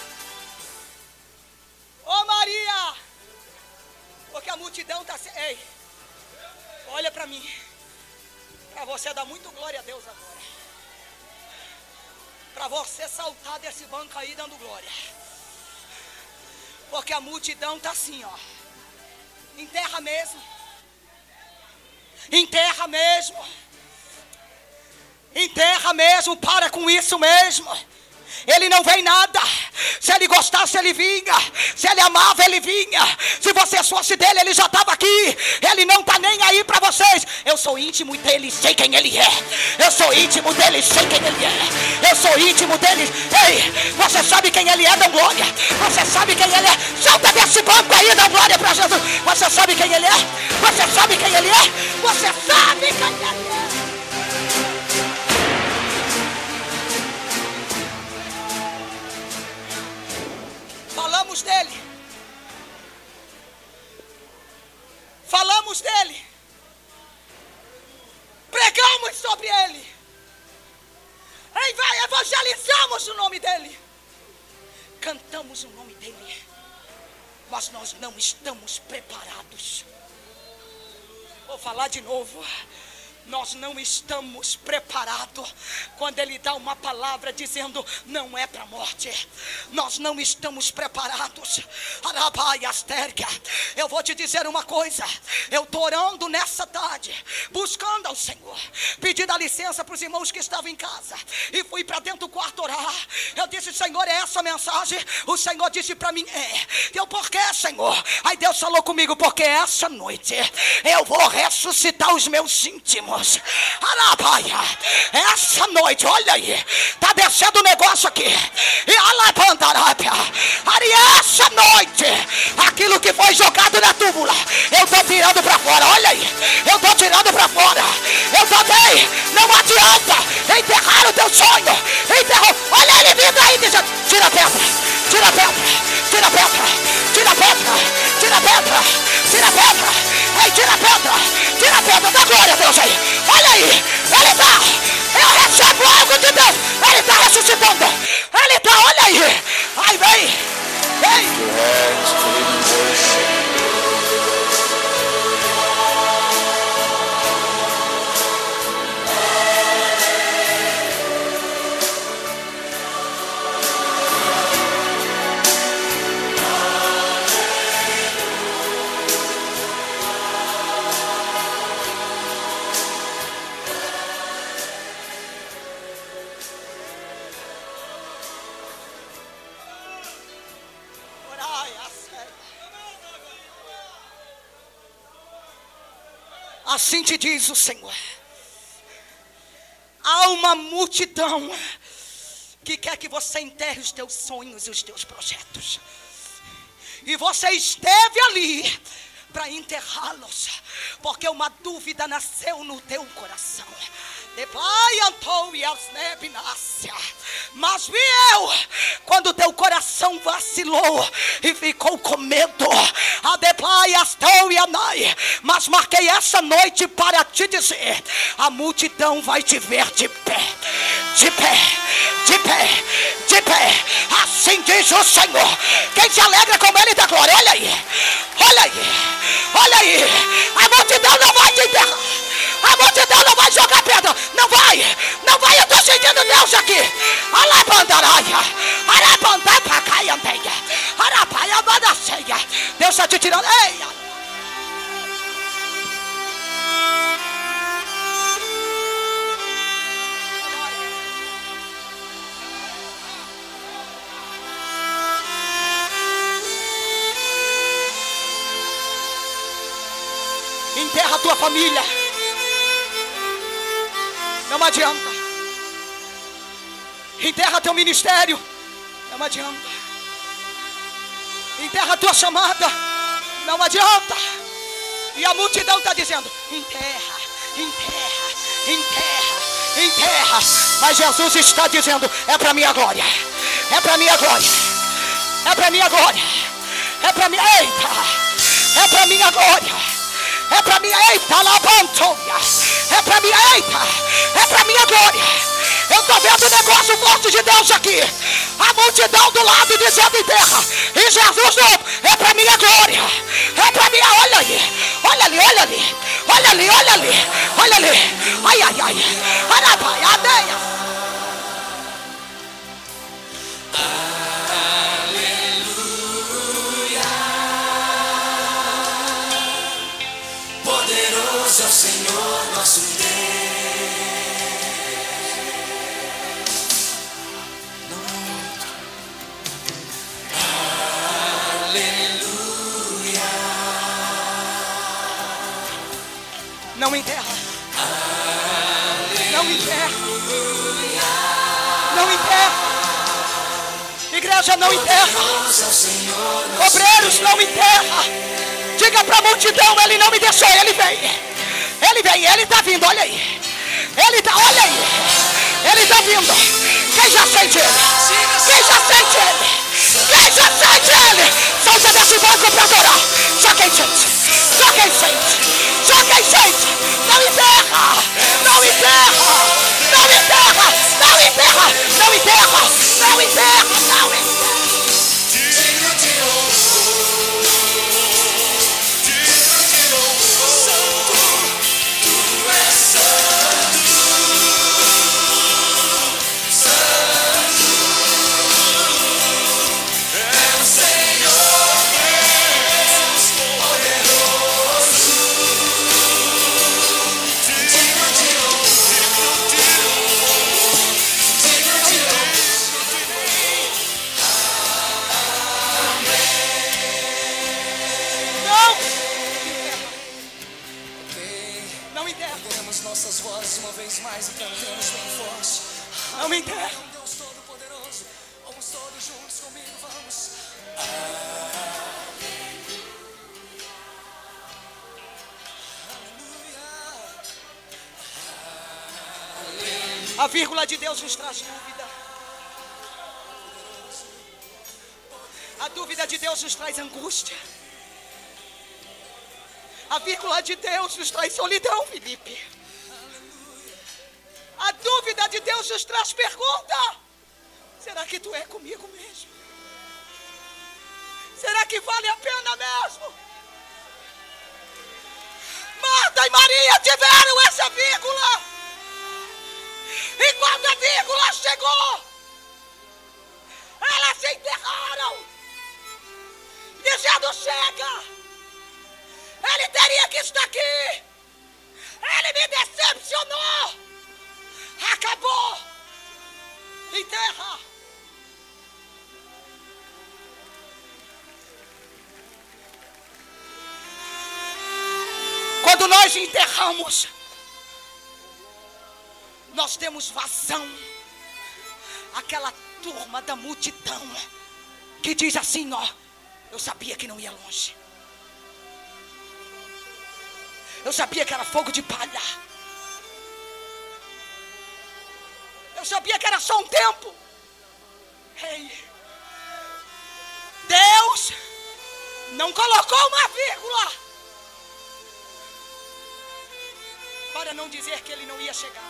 Speaker 1: ô Maria, porque a multidão está... Ei, olha para mim, para você dar muito glória a Deus agora, para você saltar desse banco aí dando glória, porque a multidão está assim, ó, enterra mesmo, enterra mesmo, enterra mesmo, para com isso mesmo. Ele não vem nada. Se ele gostasse, ele vinha. Se ele amava, ele vinha. Se você fosse dele, ele já estava aqui. Ele não está nem aí para vocês. Eu sou íntimo dele, sei quem ele é. Eu sou íntimo dele, sei quem ele é. Eu sou íntimo dele. Ei, você sabe quem ele é, dá glória. Você sabe quem ele é. Salta desse banco aí, dá glória para Jesus. Você sabe quem ele é? Você sabe quem ele é? Você sabe quem ele é? Falamos dele. Falamos dele. Pregamos sobre ele. Evangelizamos o nome dele. Cantamos o nome dele. Mas nós não estamos preparados. Vou falar de novo. Nós não estamos preparados. Quando ele dá uma palavra dizendo não é para a morte, nós não estamos preparados. Eu vou te dizer uma coisa. Eu estou orando nessa tarde, buscando ao Senhor, pedindo a licença para os irmãos que estavam em casa, e fui para dentro do quarto orar. Eu disse: Senhor, é essa a mensagem? O Senhor disse para mim: é. Eu: por que, Senhor? Aí Deus falou comigo: porque essa noite eu vou ressuscitar os meus íntimos. Arabaia, essa noite, olha aí, está descendo o negócio aqui. E alabandarabia, essa noite, aquilo que foi jogado na túmula, eu estou tirando para fora. Olha aí, eu estou tirando para fora. Eu também, não adianta enterrar o teu sonho. Enterrou, olha ele vindo aí, dizendo: tira a pedra, tira a pedra, tira a pedra, tira a pedra, tira a pedra, tira a pedra, ei, tira a pedra, tira a pedra, dá glória a Deus aí. Olha aí, ele está, eu recebo algo de Deus, ele está ressuscitando, ele está, olha aí, aí vem, vem. Assim te diz o Senhor: há uma multidão que quer que você enterre os teus sonhos e os teus projetos, e você esteve ali para enterrá-los, porque uma dúvida nasceu no teu coração. Mas vi eu, quando teu coração vacilou e ficou com medo, mas marquei essa noite para te dizer: a multidão vai te ver de pé, de pé, de pé, de pé. Assim diz o Senhor. Quem se alegra com ele da glória, olha aí, olha aí, olha aí. A multidão não vai te enterrar, a multidão não vai jogar pedra, não vai, não vai. Eu estou sentindo Deus aqui. Alabandaraia, alabandapacaianteia, arapaiabadaceia. Deus está te tirando. Ei! Enterra a tua família. Não adianta. Enterra teu ministério. Não adianta. Enterra a tua chamada. Não adianta. E a multidão está dizendo: enterra, enterra, enterra, enterra. Mas Jesus está dizendo: é para minha glória. É para minha glória. É para minha glória. É para minha. Eita. É para minha glória. É para minha, eita, lavantoia. É para minha, eita. É para minha glória. Eu estou vendo um negócio forte de Deus aqui. A multidão do lado dizendo enterra. E Jesus não, é para minha glória. É para minha, olha ali. Olha ali, olha ali. Olha ali, olha ali. Olha ali. Ai, ai, ai. Arabai, adeia.
Speaker 2: Poderoso é o Senhor nosso Deus. Aleluia.
Speaker 1: Não enterra. Não enterra. Não enterra. Igreja, não enterra. Obreiros, não enterra. Diga para a multidão: ele não me deixou, ele vem. Ele vem, ele está vindo, olha aí. Ele está, olha aí. Ele está vindo. Quem já sente ele? Quem já sente ele? Quem já sente ele? Salta desse banco para adorar. Só quem sente. Só quem sente. Só quem sente. Não enterra. Não enterra. Não enterra. Não enterra. Não enterra. Não enterra. Não enterra.
Speaker 2: Nossas vozes uma vez mais e cantemos bem forte.
Speaker 1: Não me enterra.
Speaker 2: Deus Todo-Poderoso, vamos todos juntos comigo, vamos.
Speaker 1: A vírgula de Deus nos traz dúvida. A dúvida de Deus nos traz angústia. A vírgula de Deus nos traz solidão, Felipe. A dúvida de Deus nos traz pergunta. Será que tu é comigo mesmo? Será que vale a pena mesmo? Marta e Maria tiveram essa vírgula. E quando a vírgula chegou, elas se enterraram, dizendo: chega, ele teria que estar aqui, ele me decepcionou, acabou, enterra. Quando nós enterramos, nós temos vazão àquela turma da multidão que diz assim: ó, eu sabia que não ia longe, eu sabia que era fogo de palha, eu sabia que era só um tempo. Ei, Deus não colocou uma vírgula para não dizer que ele não ia chegar.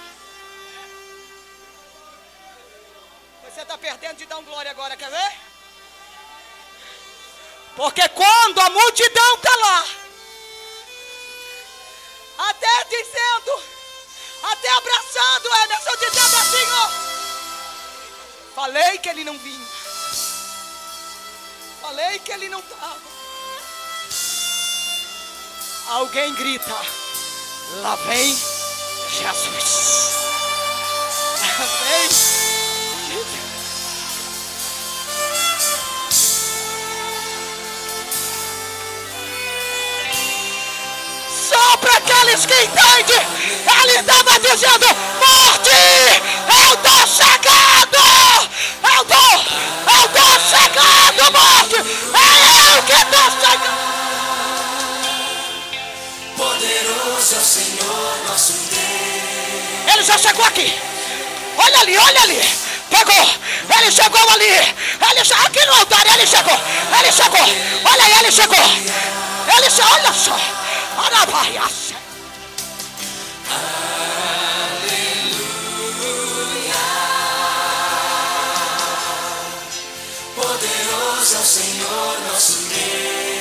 Speaker 1: Você está perdendo de dar um glória agora, quer ver? Porque quando a multidão está lá, até dizendo, até abraçando Emerson, dizendo assim: ó, falei que ele não vinha, falei que ele não estava. Alguém grita: lá vem Jesus. Lá vem Jesus. Só para aqueles que entendem, ele estava dizendo: morte, eu estou chegando, eu estou chegando, morte, é eu que estou chegando.
Speaker 2: Poderoso é o Senhor nosso Deus.
Speaker 1: Ele já chegou aqui, olha ali, pegou, ele chegou ali, ele chegou aqui no altar, ele chegou, olha aí, ele chegou, olha só. Aleluia.
Speaker 2: Poderoso é o Senhor nosso Deus.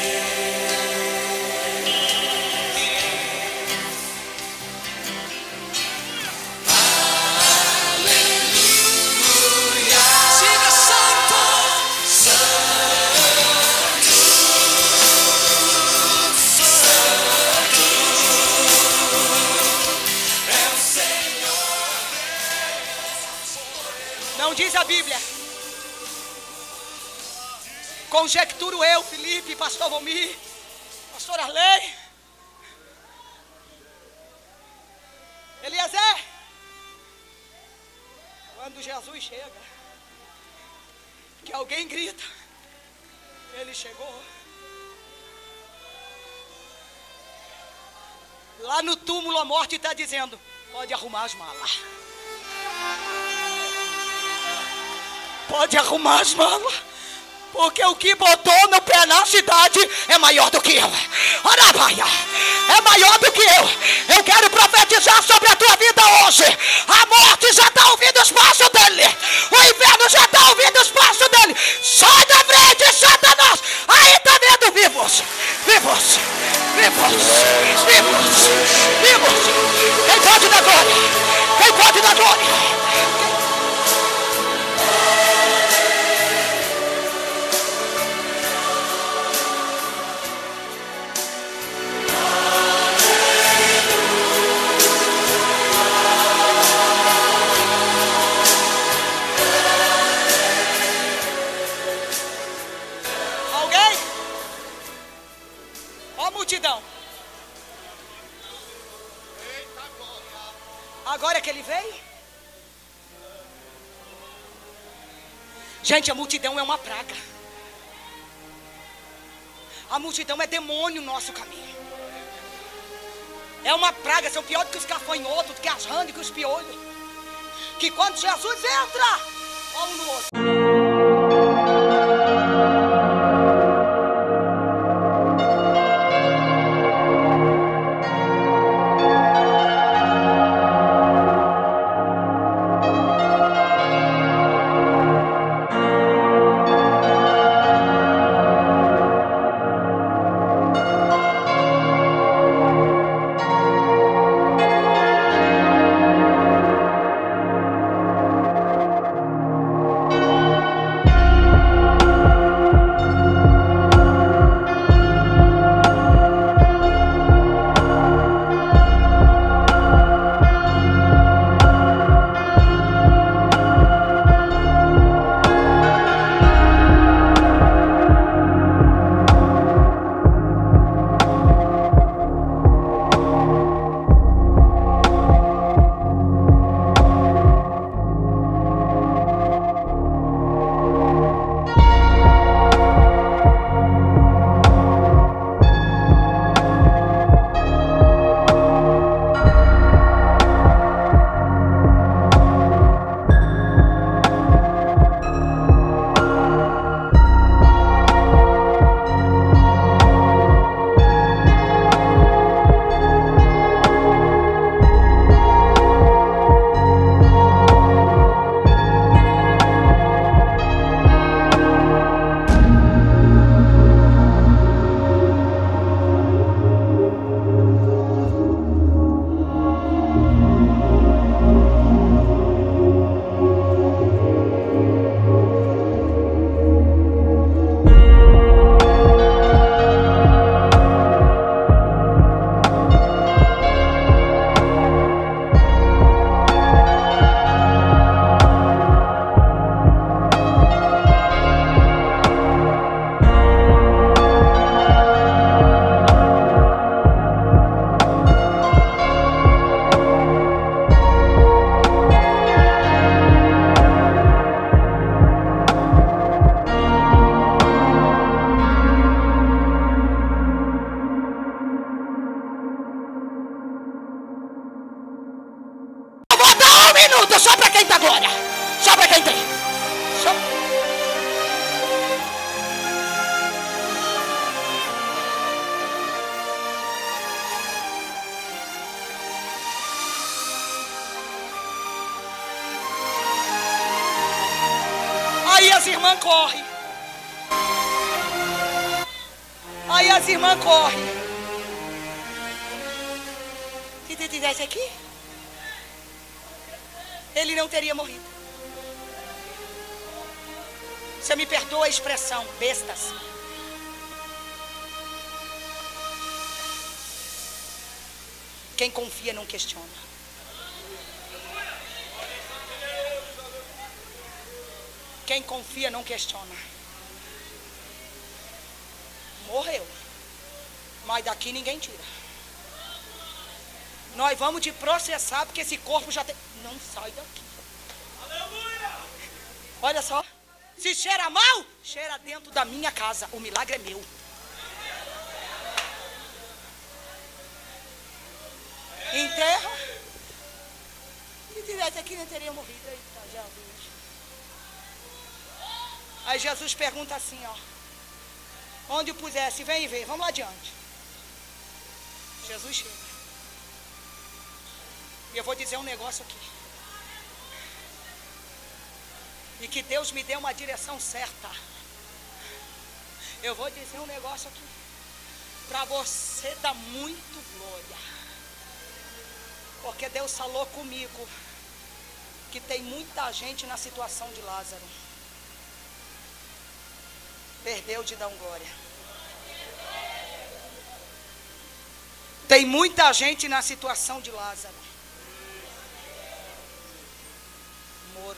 Speaker 2: Aleluia. Siga santo,
Speaker 1: Não diz a Bíblia. Conjecturo eu, Felipe, pastor Valmir, pastor Arley, Eliezer, quando Jesus chega, que alguém grita: ele chegou. Lá no túmulo a morte está dizendo: pode arrumar as malas. Pode arrumar as malas. Porque o que botou no pé na cidade é maior do que eu. Arabaia, é maior do que eu. Eu quero profetizar sobre a tua vida hoje. A morte já está ouvindo os passos dele. O inferno já está ouvindo os passos dele. Sai da frente, Satanás. Aí está vendo vivos. Vivos. Vivos. Vivos. Vivos. Quem pode dar glória? Quem pode dar glória? Multidão. Agora que ele veio. Gente, a multidão é uma praga. A multidão é demônio no nosso caminho. É uma praga, são pior do que os gafanhotos, do que as rãs, do que os piolhos. Que quando Jesus entra, um no outro. Só para quem tá glória. Só para quem tem. Só... Aí as irmãs correm. Aí as irmãs correm. Se tu tivesse aqui, ele não teria morrido. Você me perdoa a expressão, bestas. Quem confia não questiona. Quem confia não questiona. Morreu. Mas daqui ninguém tira. Nós vamos te processar porque esse corpo já tem... Não sai daqui. Aleluia! Olha só. Se cheira mal, cheira dentro da minha casa. O milagre é meu. Enterra. Se tivesse aqui, não teria morrido. Eita, Jesus. Aí Jesus pergunta assim, ó. Onde o pusesse, vem e vê, vamos lá adiante. Jesus chega. E eu vou dizer um negócio aqui. E que Deus me dê uma direção certa. Eu vou dizer um negócio aqui. Para você dar muito glória. Porque Deus falou comigo que tem muita gente na situação de Lázaro. Perdeu de dar um glória. Tem muita gente na situação de Lázaro. Morto.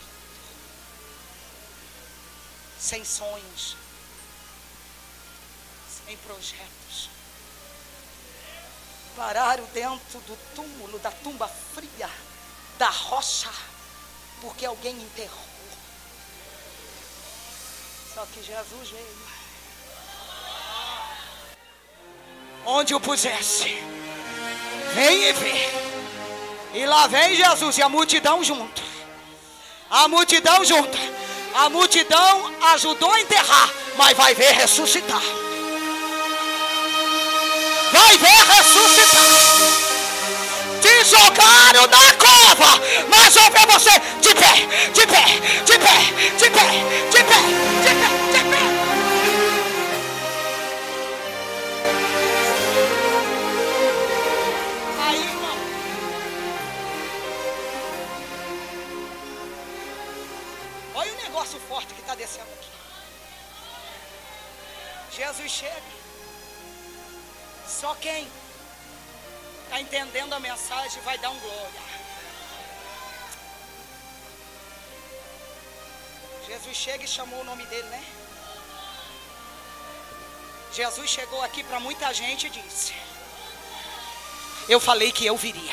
Speaker 1: Sem sonhos. Sem projetos. Pararam dentro do túmulo, da tumba fria, da rocha, porque alguém enterrou. Só que Jesus veio. Onde o pusesse, vem e vê. E lá vem Jesus e a multidão junto. A multidão junto. A multidão ajudou a enterrar, mas vai ver ressuscitar. Vai ver ressuscitar. Te jogaram na cova, mas eu ver você de pé, de pé, de pé, de pé, de pé, de pé, de pé. Aí, irmão. Olha o negócio forte que está descendo aqui. Jesus chega. Só quem está entendendo a mensagem vai dar um glória. Jesus chega e chamou o nome dele, né? Jesus chegou aqui para muita gente e disse: eu falei que eu viria.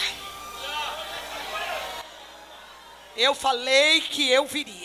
Speaker 1: Eu falei que eu viria.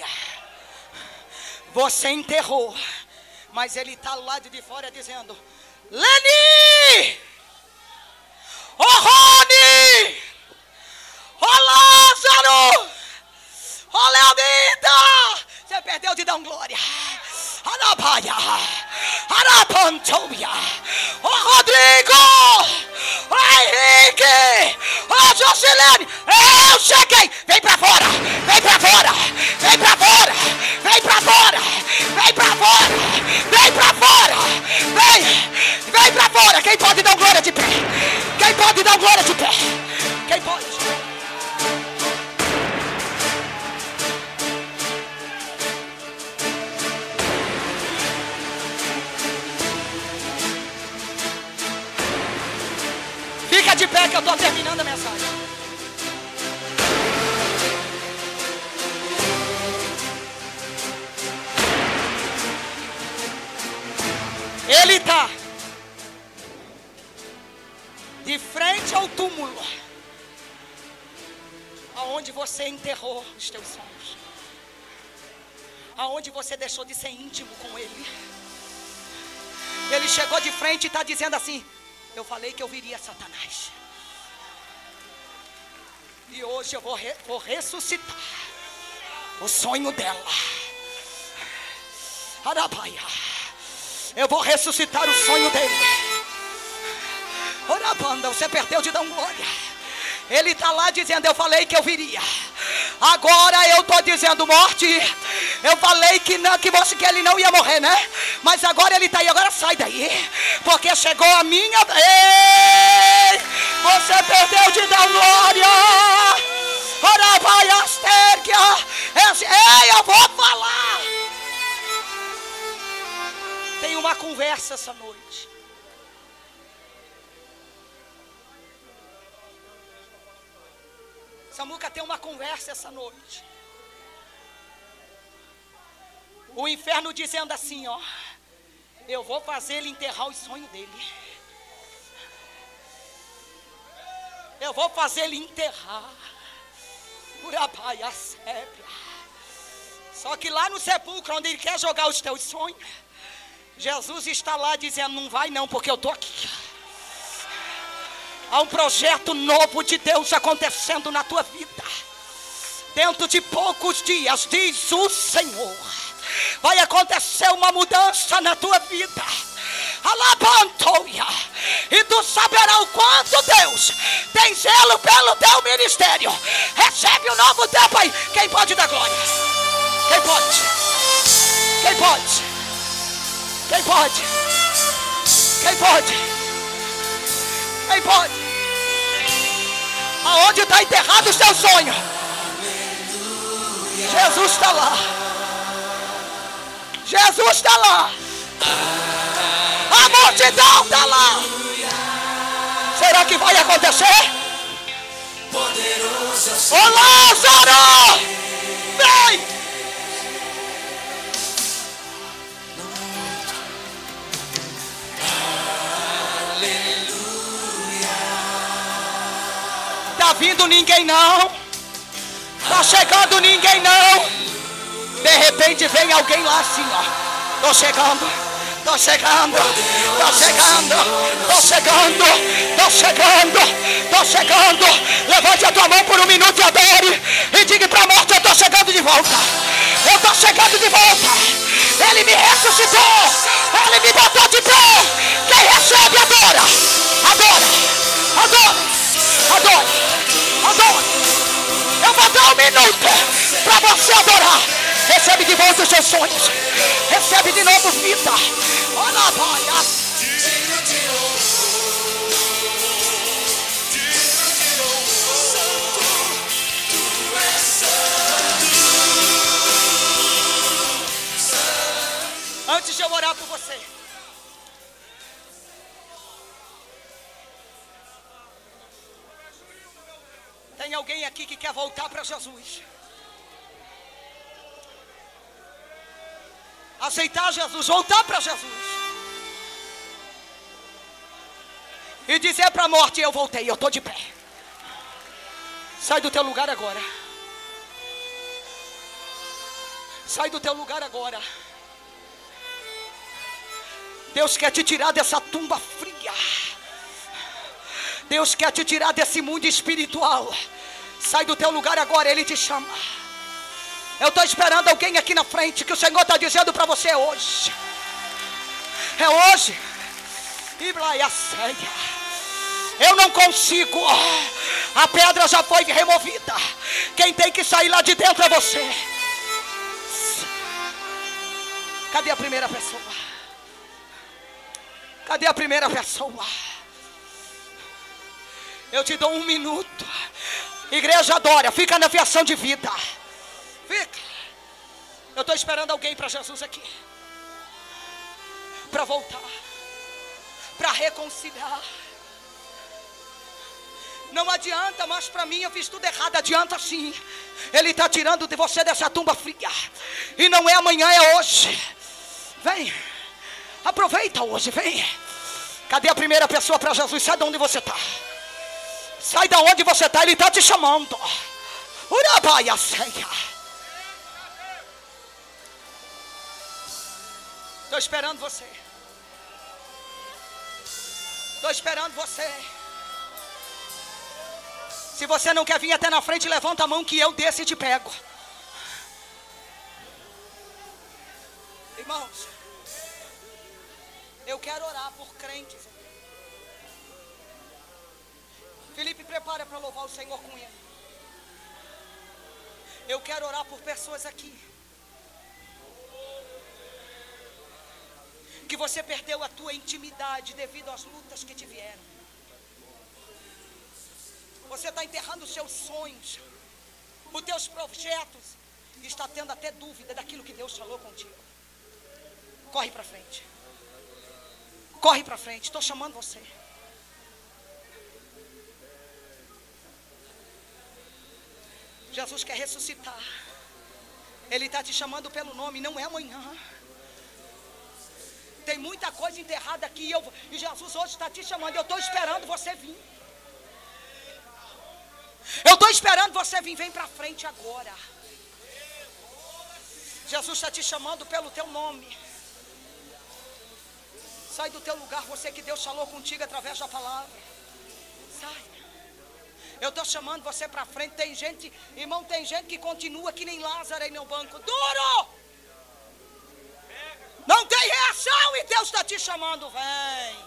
Speaker 1: Você enterrou, mas ele está do lado de fora dizendo: Leni! Ô Rony! Ô Lázaro! Ô Leonida! Você perdeu de dar um glória. Arabaia! Arapantoia! Ô Rodrigo! Ô Henrique! Ô Josilene! Eu cheguei! Vem pra fora! Vem pra fora! Vem pra fora! Vem pra fora! Vem pra fora! Vem pra fora! Vem! Vem pra fora! Quem pode dar glória de pé? Quem pode dar glória de pé? Quem pode? Fica de pé que eu estou terminando a mensagem. Ele está de frente ao túmulo, aonde você enterrou os teus sonhos, aonde você deixou de ser íntimo com ele. Ele chegou de frente e está dizendo assim: eu falei que eu viria, Satanás, e hoje eu vou ressuscitar o sonho dela. Arabaia. Eu vou ressuscitar o sonho dele. Ora, banda, você perdeu de dar um glória. Ele está lá dizendo: eu falei que eu viria. Agora eu estou dizendo: morte. Eu falei que não, que ele não ia morrer, né? Mas agora ele está aí. Agora sai daí, porque chegou a minha vez. Você perdeu de dar glória. Ora, vai, Astérquia. Ei, eu vou falar. Tem uma conversa essa noite. Samuca tem uma conversa essa noite. O inferno dizendo assim, ó: eu vou fazer ele enterrar o sonho dele. Eu vou fazer ele enterrar. Urabaia sépia. Só que lá no sepulcro, onde ele quer jogar os teus sonhos, Jesus está lá dizendo: não vai não, porque eu estou aqui. Há um projeto novo de Deus acontecendo na tua vida. Dentro de poucos dias, diz o Senhor, Vai acontecer uma mudança na tua vida. Alabantoia. E tu saberás o quanto Deus tem zelo pelo teu ministério. Recebe um novo tempo aí. Quem pode dar glória? Quem pode? Quem pode? Quem pode? Quem pode? Quem pode? Aonde está enterrado o seu sonho? Jesus está lá. Jesus está lá. A multidão está lá. Será que vai acontecer? Ô Lázaro, vem! Tá vindo ninguém não. Tá chegando ninguém não. De repente vem alguém lá assim, ó. Tô chegando. Tô chegando, tô chegando, tô chegando, tô chegando, tô chegando. Levante a tua mão por um minuto e adore. E diga para a morte: eu tô chegando de volta. Eu tô chegando de volta. Ele me ressuscitou. Ele me botou de pé. Quem recebe, adora. Adora, adora, adora, adora. Eu vou dar um minuto para você adorar. Recebe de volta os seus sonhos. Recebe de novo vida. Olha, vai. Antes de eu orar por você, tem alguém aqui que quer voltar para Jesus? Aceitar Jesus, voltar para Jesus e dizer para a morte: eu voltei, eu estou de pé. Sai do teu lugar agora. Sai do teu lugar agora. Deus quer te tirar dessa tumba fria. Deus quer te tirar desse mundo espiritual. Sai do teu lugar agora, Ele te chama. Eu estou esperando alguém aqui na frente que o Senhor está dizendo para você: é hoje. É hoje. Eu não consigo. A pedra já foi removida. Quem tem que sair lá de dentro é você. Cadê a primeira pessoa? Cadê a primeira pessoa? Eu te dou um minuto. Igreja, adora. Fica na aviação de vida. Fica. Eu estou esperando alguém para Jesus aqui. Para voltar. Para reconciliar. Não adianta, mas para mim eu fiz tudo errado. Adianta sim. Ele está tirando de você dessa tumba fria. E não é amanhã, é hoje. Vem. Aproveita hoje, vem. Cadê a primeira pessoa para Jesus? Sai de onde você está. Sai de onde você está. Ele está te chamando. Urabaia ceia. Estou esperando você. Estou esperando você. Se você não quer vir até na frente, levanta a mão que eu desço e te pego. Irmãos, eu quero orar por crentes. Felipe, prepara para louvar o Senhor com ele. Eu quero orar por pessoas aqui que você perdeu a tua intimidade devido às lutas que te vieram. Você está enterrando os seus sonhos, os teus projetos, e está tendo até dúvida daquilo que Deus falou contigo. Corre para frente. Corre para frente, estou chamando você. Jesus quer ressuscitar. Ele está te chamando pelo nome, não é amanhã. Tem muita coisa enterrada aqui e Jesus hoje está te chamando. Eu estou esperando você vir. Eu estou esperando você vir. Vem para frente agora. Jesus está te chamando pelo teu nome. Sai do teu lugar, você que Deus falou contigo através da palavra. Sai. Eu estou chamando você para frente. Tem gente, irmão, tem gente que continua que nem Lázaro aí no banco. Duro! coração e Deus está te chamando. Vem.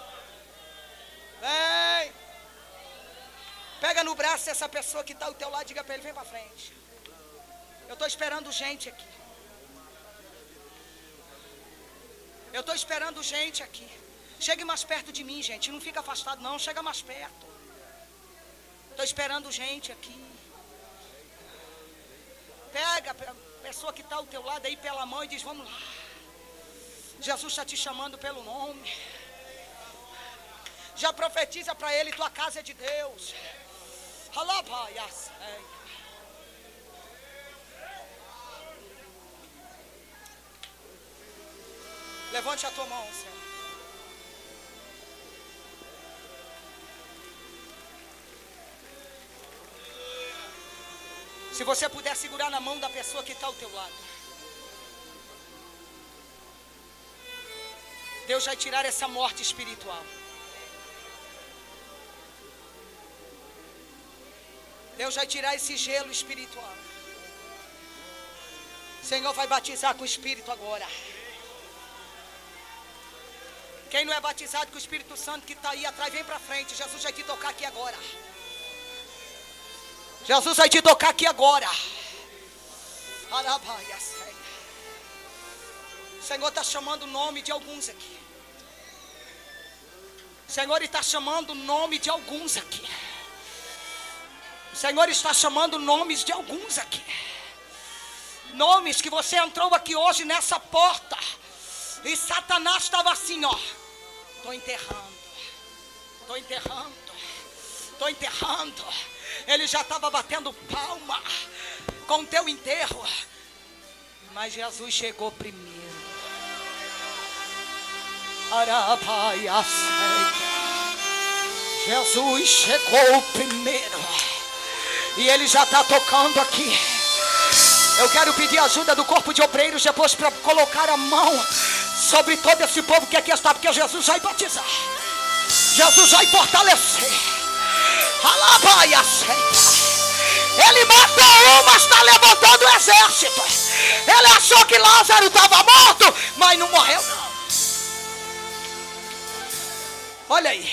Speaker 1: Vem. Pega no braço dessa pessoa que está ao teu lado e diga para ele, vem para frente. Eu estou esperando gente aqui. Eu estou esperando gente aqui. Chegue mais perto de mim, gente. Não fica afastado não, chega mais perto. Estou esperando gente aqui. Pega a pessoa que está ao teu lado aí pela mão e diz, vamos lá. Jesus está te chamando pelo nome. Já profetiza para ele, tua casa é de Deus. Levante a tua mão, Senhor. Se você puder segurar na mão da pessoa que está ao teu lado. Deus vai tirar essa morte espiritual. Deus vai tirar esse gelo espiritual. O Senhor vai batizar com o Espírito agora. Quem não é batizado com o Espírito Santo que está aí atrás, vem para frente. Jesus vai te tocar aqui agora. Jesus vai te tocar aqui agora. O Senhor está chamando o nome de alguns aqui. O Senhor está chamando o nome de alguns aqui. O Senhor está chamando nomes de alguns aqui. Nomes que você entrou aqui hoje nessa porta. E Satanás estava assim, ó. Estou enterrando. Estou enterrando. Estou enterrando. Ele já estava batendo palma com o teu enterro. Mas Jesus chegou primeiro. Jesus chegou primeiro. E ele já está tocando aqui. Eu quero pedir ajuda do corpo de obreiros depois para colocar a mão sobre todo esse povo que aqui está, porque Jesus vai batizar. Jesus vai fortalecer. Ele matou um, mas está levantando o exército. Ele achou que Lázaro estava morto, mas não morreu não. Olha aí.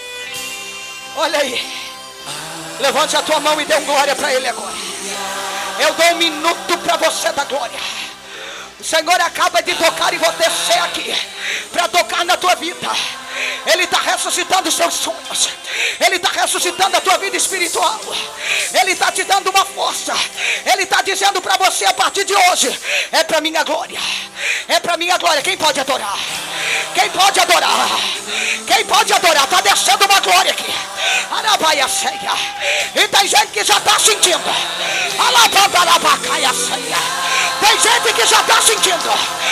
Speaker 1: Olha aí. Levante a tua mão e dê glória para ele agora. Eu dou 1 minuto para você dar glória. O Senhor acaba de tocar e vou descer aqui para tocar na tua vida. Ele está ressuscitando os seus sonhos. Ele está ressuscitando a tua vida espiritual. Ele está te dando uma força. Ele está dizendo para você a partir de hoje: é para minha glória. É para minha glória. Quem pode adorar? Quem pode adorar? Quem pode adorar? Está descendo uma glória aqui. Arabaia ceia. E tem gente que já está sentindo. Alabandarabacaia ceia. Tem gente que já está sentindo.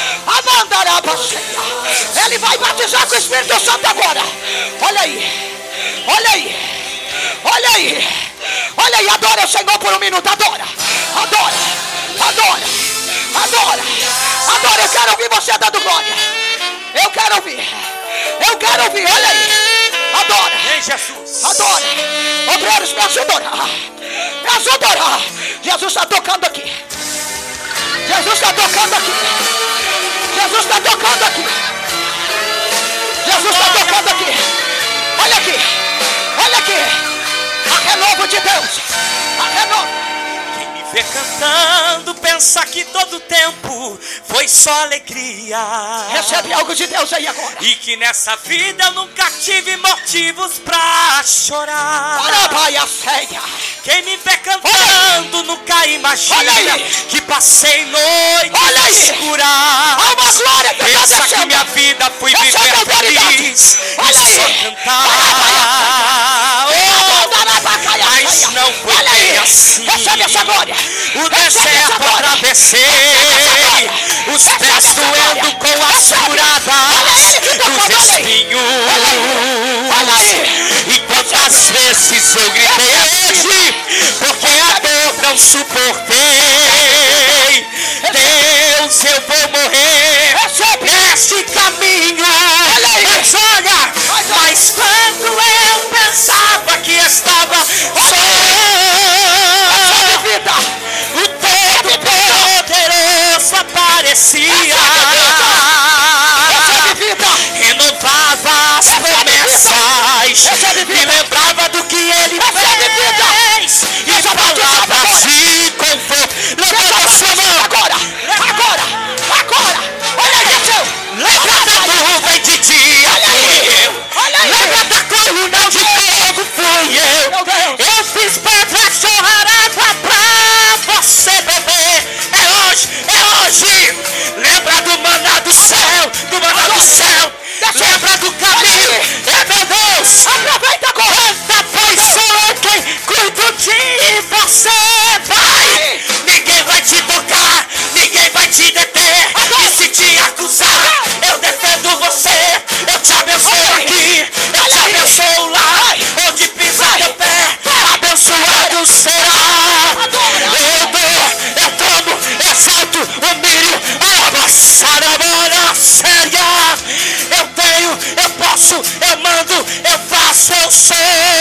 Speaker 1: Amandarabaceia. Ele vai batizar com o Espírito Santo agora. Olha aí. Olha aí. Olha aí. Olha aí. Adora o Senhor por 1 minuto. Adora. Adora. Adora. Adora. Adora. Eu quero ouvir você dando glória. Eu quero ouvir. Eu quero ouvir. Olha aí. Adora.
Speaker 3: Vem, Jesus.
Speaker 1: Adora. Obreiros, me ajuda a orar. Me ajuda a orar. Jesus está tocando aqui. Jesus está tocando aqui. Jesus está tocando aqui. Jesus está tocando aqui. Olha aqui. Olha aqui. A renovo de Deus. A renovo.
Speaker 3: Quem me vê cantando pensa que todo tempo foi só alegria.
Speaker 1: Recebe algo de Deus aí agora.
Speaker 3: E que nessa vida eu nunca tive motivos pra chorar.
Speaker 1: Arabaia ceia.
Speaker 3: Quem me vê cantando nunca imagina que passei noite escura.
Speaker 1: Há uma glória que
Speaker 3: pensa
Speaker 1: está
Speaker 3: que minha vida fui viver feliz e só cantar. Mas não foi bem assim.
Speaker 1: Recebe essa glória.
Speaker 3: O deserto atravessei, os pés doendo com as furadas dos espinhos. E quantas vezes eu gritei, porque a dor não suportei. Deus, eu vou morrer neste caminho. Mas quando eu pensava que estava só, o Todo-Poderoso aparecia. você vai. Ninguém vai te tocar, ninguém vai te deter. E se te acusar, eu defendo você. Eu te abençoo aqui, eu te abençoo lá. Onde pisa teu pé, abençoado será. Eu dou, eu tomo, exalto, humilho, abraçada, bora séria. Eu tenho, eu posso, eu mando, eu faço, eu sou.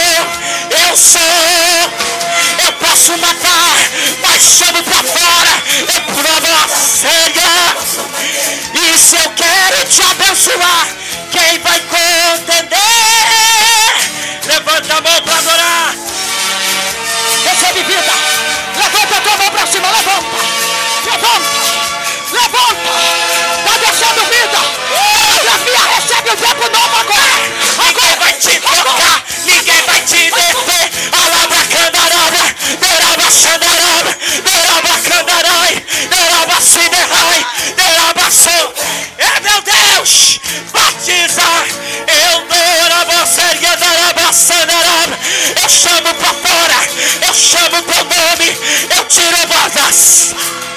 Speaker 3: Eu posso matar, mas chamo pra fora. Eu provo séria. E se eu quero te abençoar, quem vai contender? Levanta a mão pra adorar. Recebe vida. Levanta a tua mão pra cima. Levanta. Tá deixando vida. A minha recebe um tempo novo agora. Ninguém vai te tocar, ninguém vai te deter. Alabacandaraba, derabaçandaraba, derabacandarai, derabaciderai, derabaçou. É meu Deus, batiza. Eu derabaçaria, derabaçandaraba. Eu chamo pra fora, eu chamo teu nome, eu tiro botas.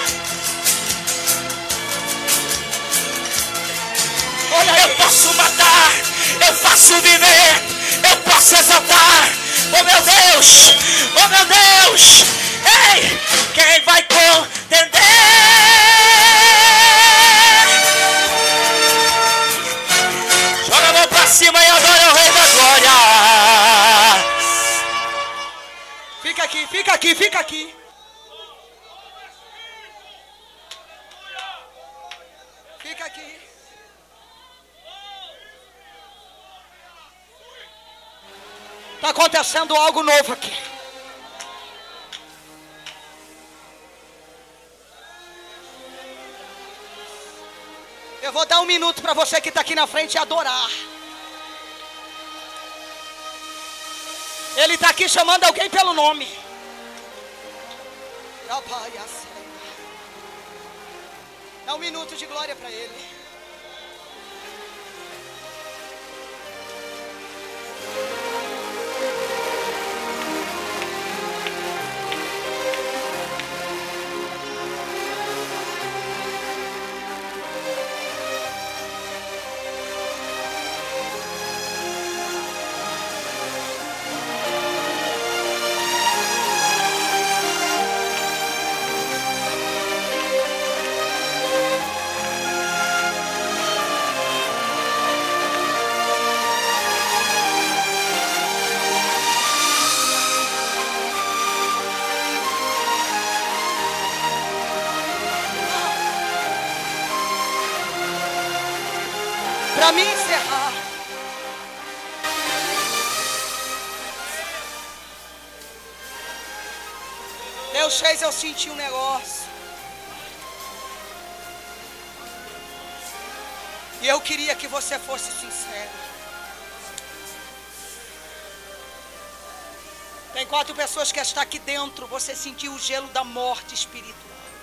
Speaker 3: Eu posso matar, eu faço viver, eu posso exaltar. Oh meu Deus, oh meu Deus. Ei, quem vai contender? Joga a mão pra cima e adora o Rei da Glória.
Speaker 1: Fica aqui, fica aqui, fica aqui. Fica aqui. Está acontecendo algo novo aqui. Eu vou dar um minuto para você que está aqui na frente adorar. Ele está aqui chamando alguém pelo nome. Dá um minuto de glória para ele. Para me encerrar, Deus fez eu sentir um negócio. E eu queria que você fosse sincero. Tem 4 pessoas que estão aqui dentro. Você sentiu o gelo da morte espiritual.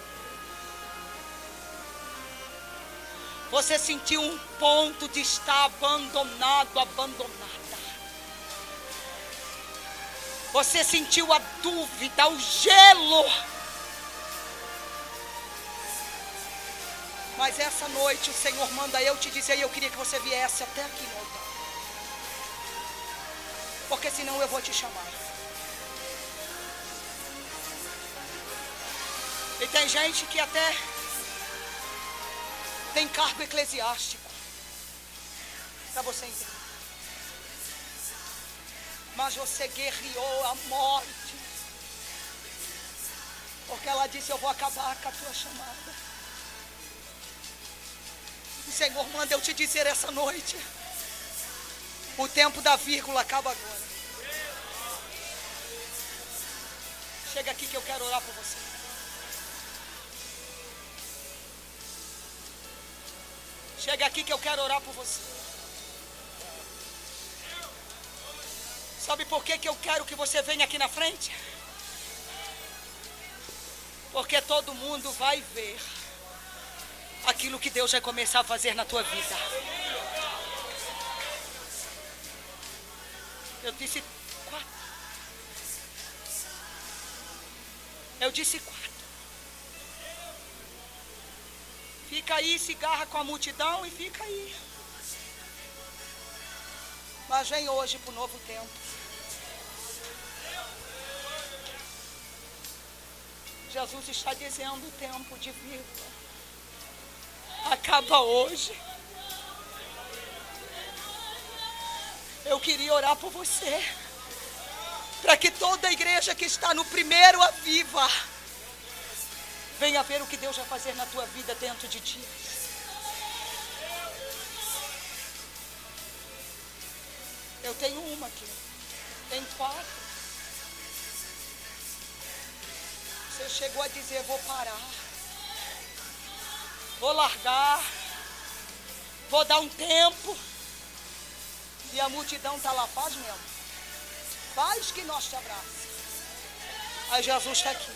Speaker 1: Você sentiu um ponto de estar abandonado, abandonada. Você sentiu a dúvida, o gelo. Mas essa noite o Senhor manda eu te dizer, e eu queria que você viesse até aqui no altar. Porque senão eu vou te chamar. E tem gente que até tem cargo eclesiástico, para você entender. Mas você guerreou a morte, porque ela disse, eu vou acabar com a tua chamada. O Senhor manda eu te dizer essa noite, o tempo da vírgula acaba agora. Chega aqui que eu quero orar por você. Chega aqui que eu quero orar por você. Sabe por que eu quero que você venha aqui na frente? Porque todo mundo vai ver aquilo que Deus vai começar a fazer na tua vida. Eu disse 4. Eu disse 4. Fica aí, se agarra com a multidão e fica aí. Mas vem hoje para o novo tempo. Jesus está dizendo: o tempo de vírgula acaba hoje. Eu queria orar por você, para que toda a igreja que está no primeiro Aviva venha ver o que Deus vai fazer na tua vida dentro de ti. Eu tenho uma aqui, tem 4. Você chegou a dizer: vou parar, vou largar, vou dar um tempo. E a multidão está lá, faz mesmo. Faz que nós te abraçamos. Aí Jesus está aqui.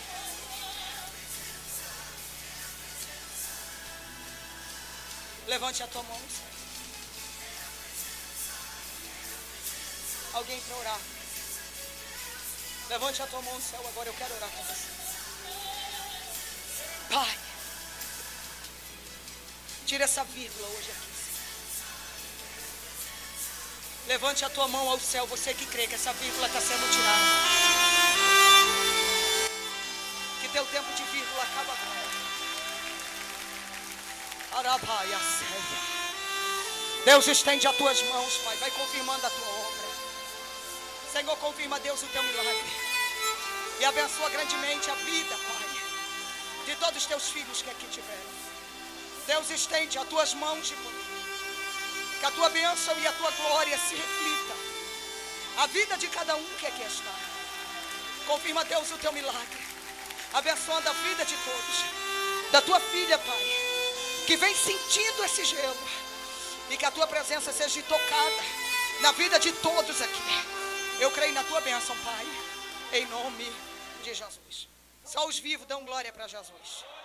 Speaker 1: Levante a tua mão. Alguém para orar. Levante a tua mão no céu agora, eu quero orar com você. Pai, tira essa vírgula hoje aqui. Levante a tua mão ao céu, você que crê que essa vírgula está sendo tirada. Que teu tempo de vírgula acaba agora. Arabaia, Deus, estende as tuas mãos, Pai, vai confirmando a tua obra. Senhor, confirma, Deus, o teu milagre. E abençoa grandemente a vida, Pai, de todos os teus filhos que aqui tiveram. Deus, estende as tuas mãos de poder. Que a tua bênção e a tua glória se reflita a vida de cada um que aqui está. Confirma, Deus, o teu milagre, abençoando a vida de todos, da tua filha, Pai, que vem sentindo esse gelo, e que a tua presença seja tocada na vida de todos aqui. Eu creio na tua bênção, Pai, em nome de Jesus. Só os vivos dão glória para Jesus.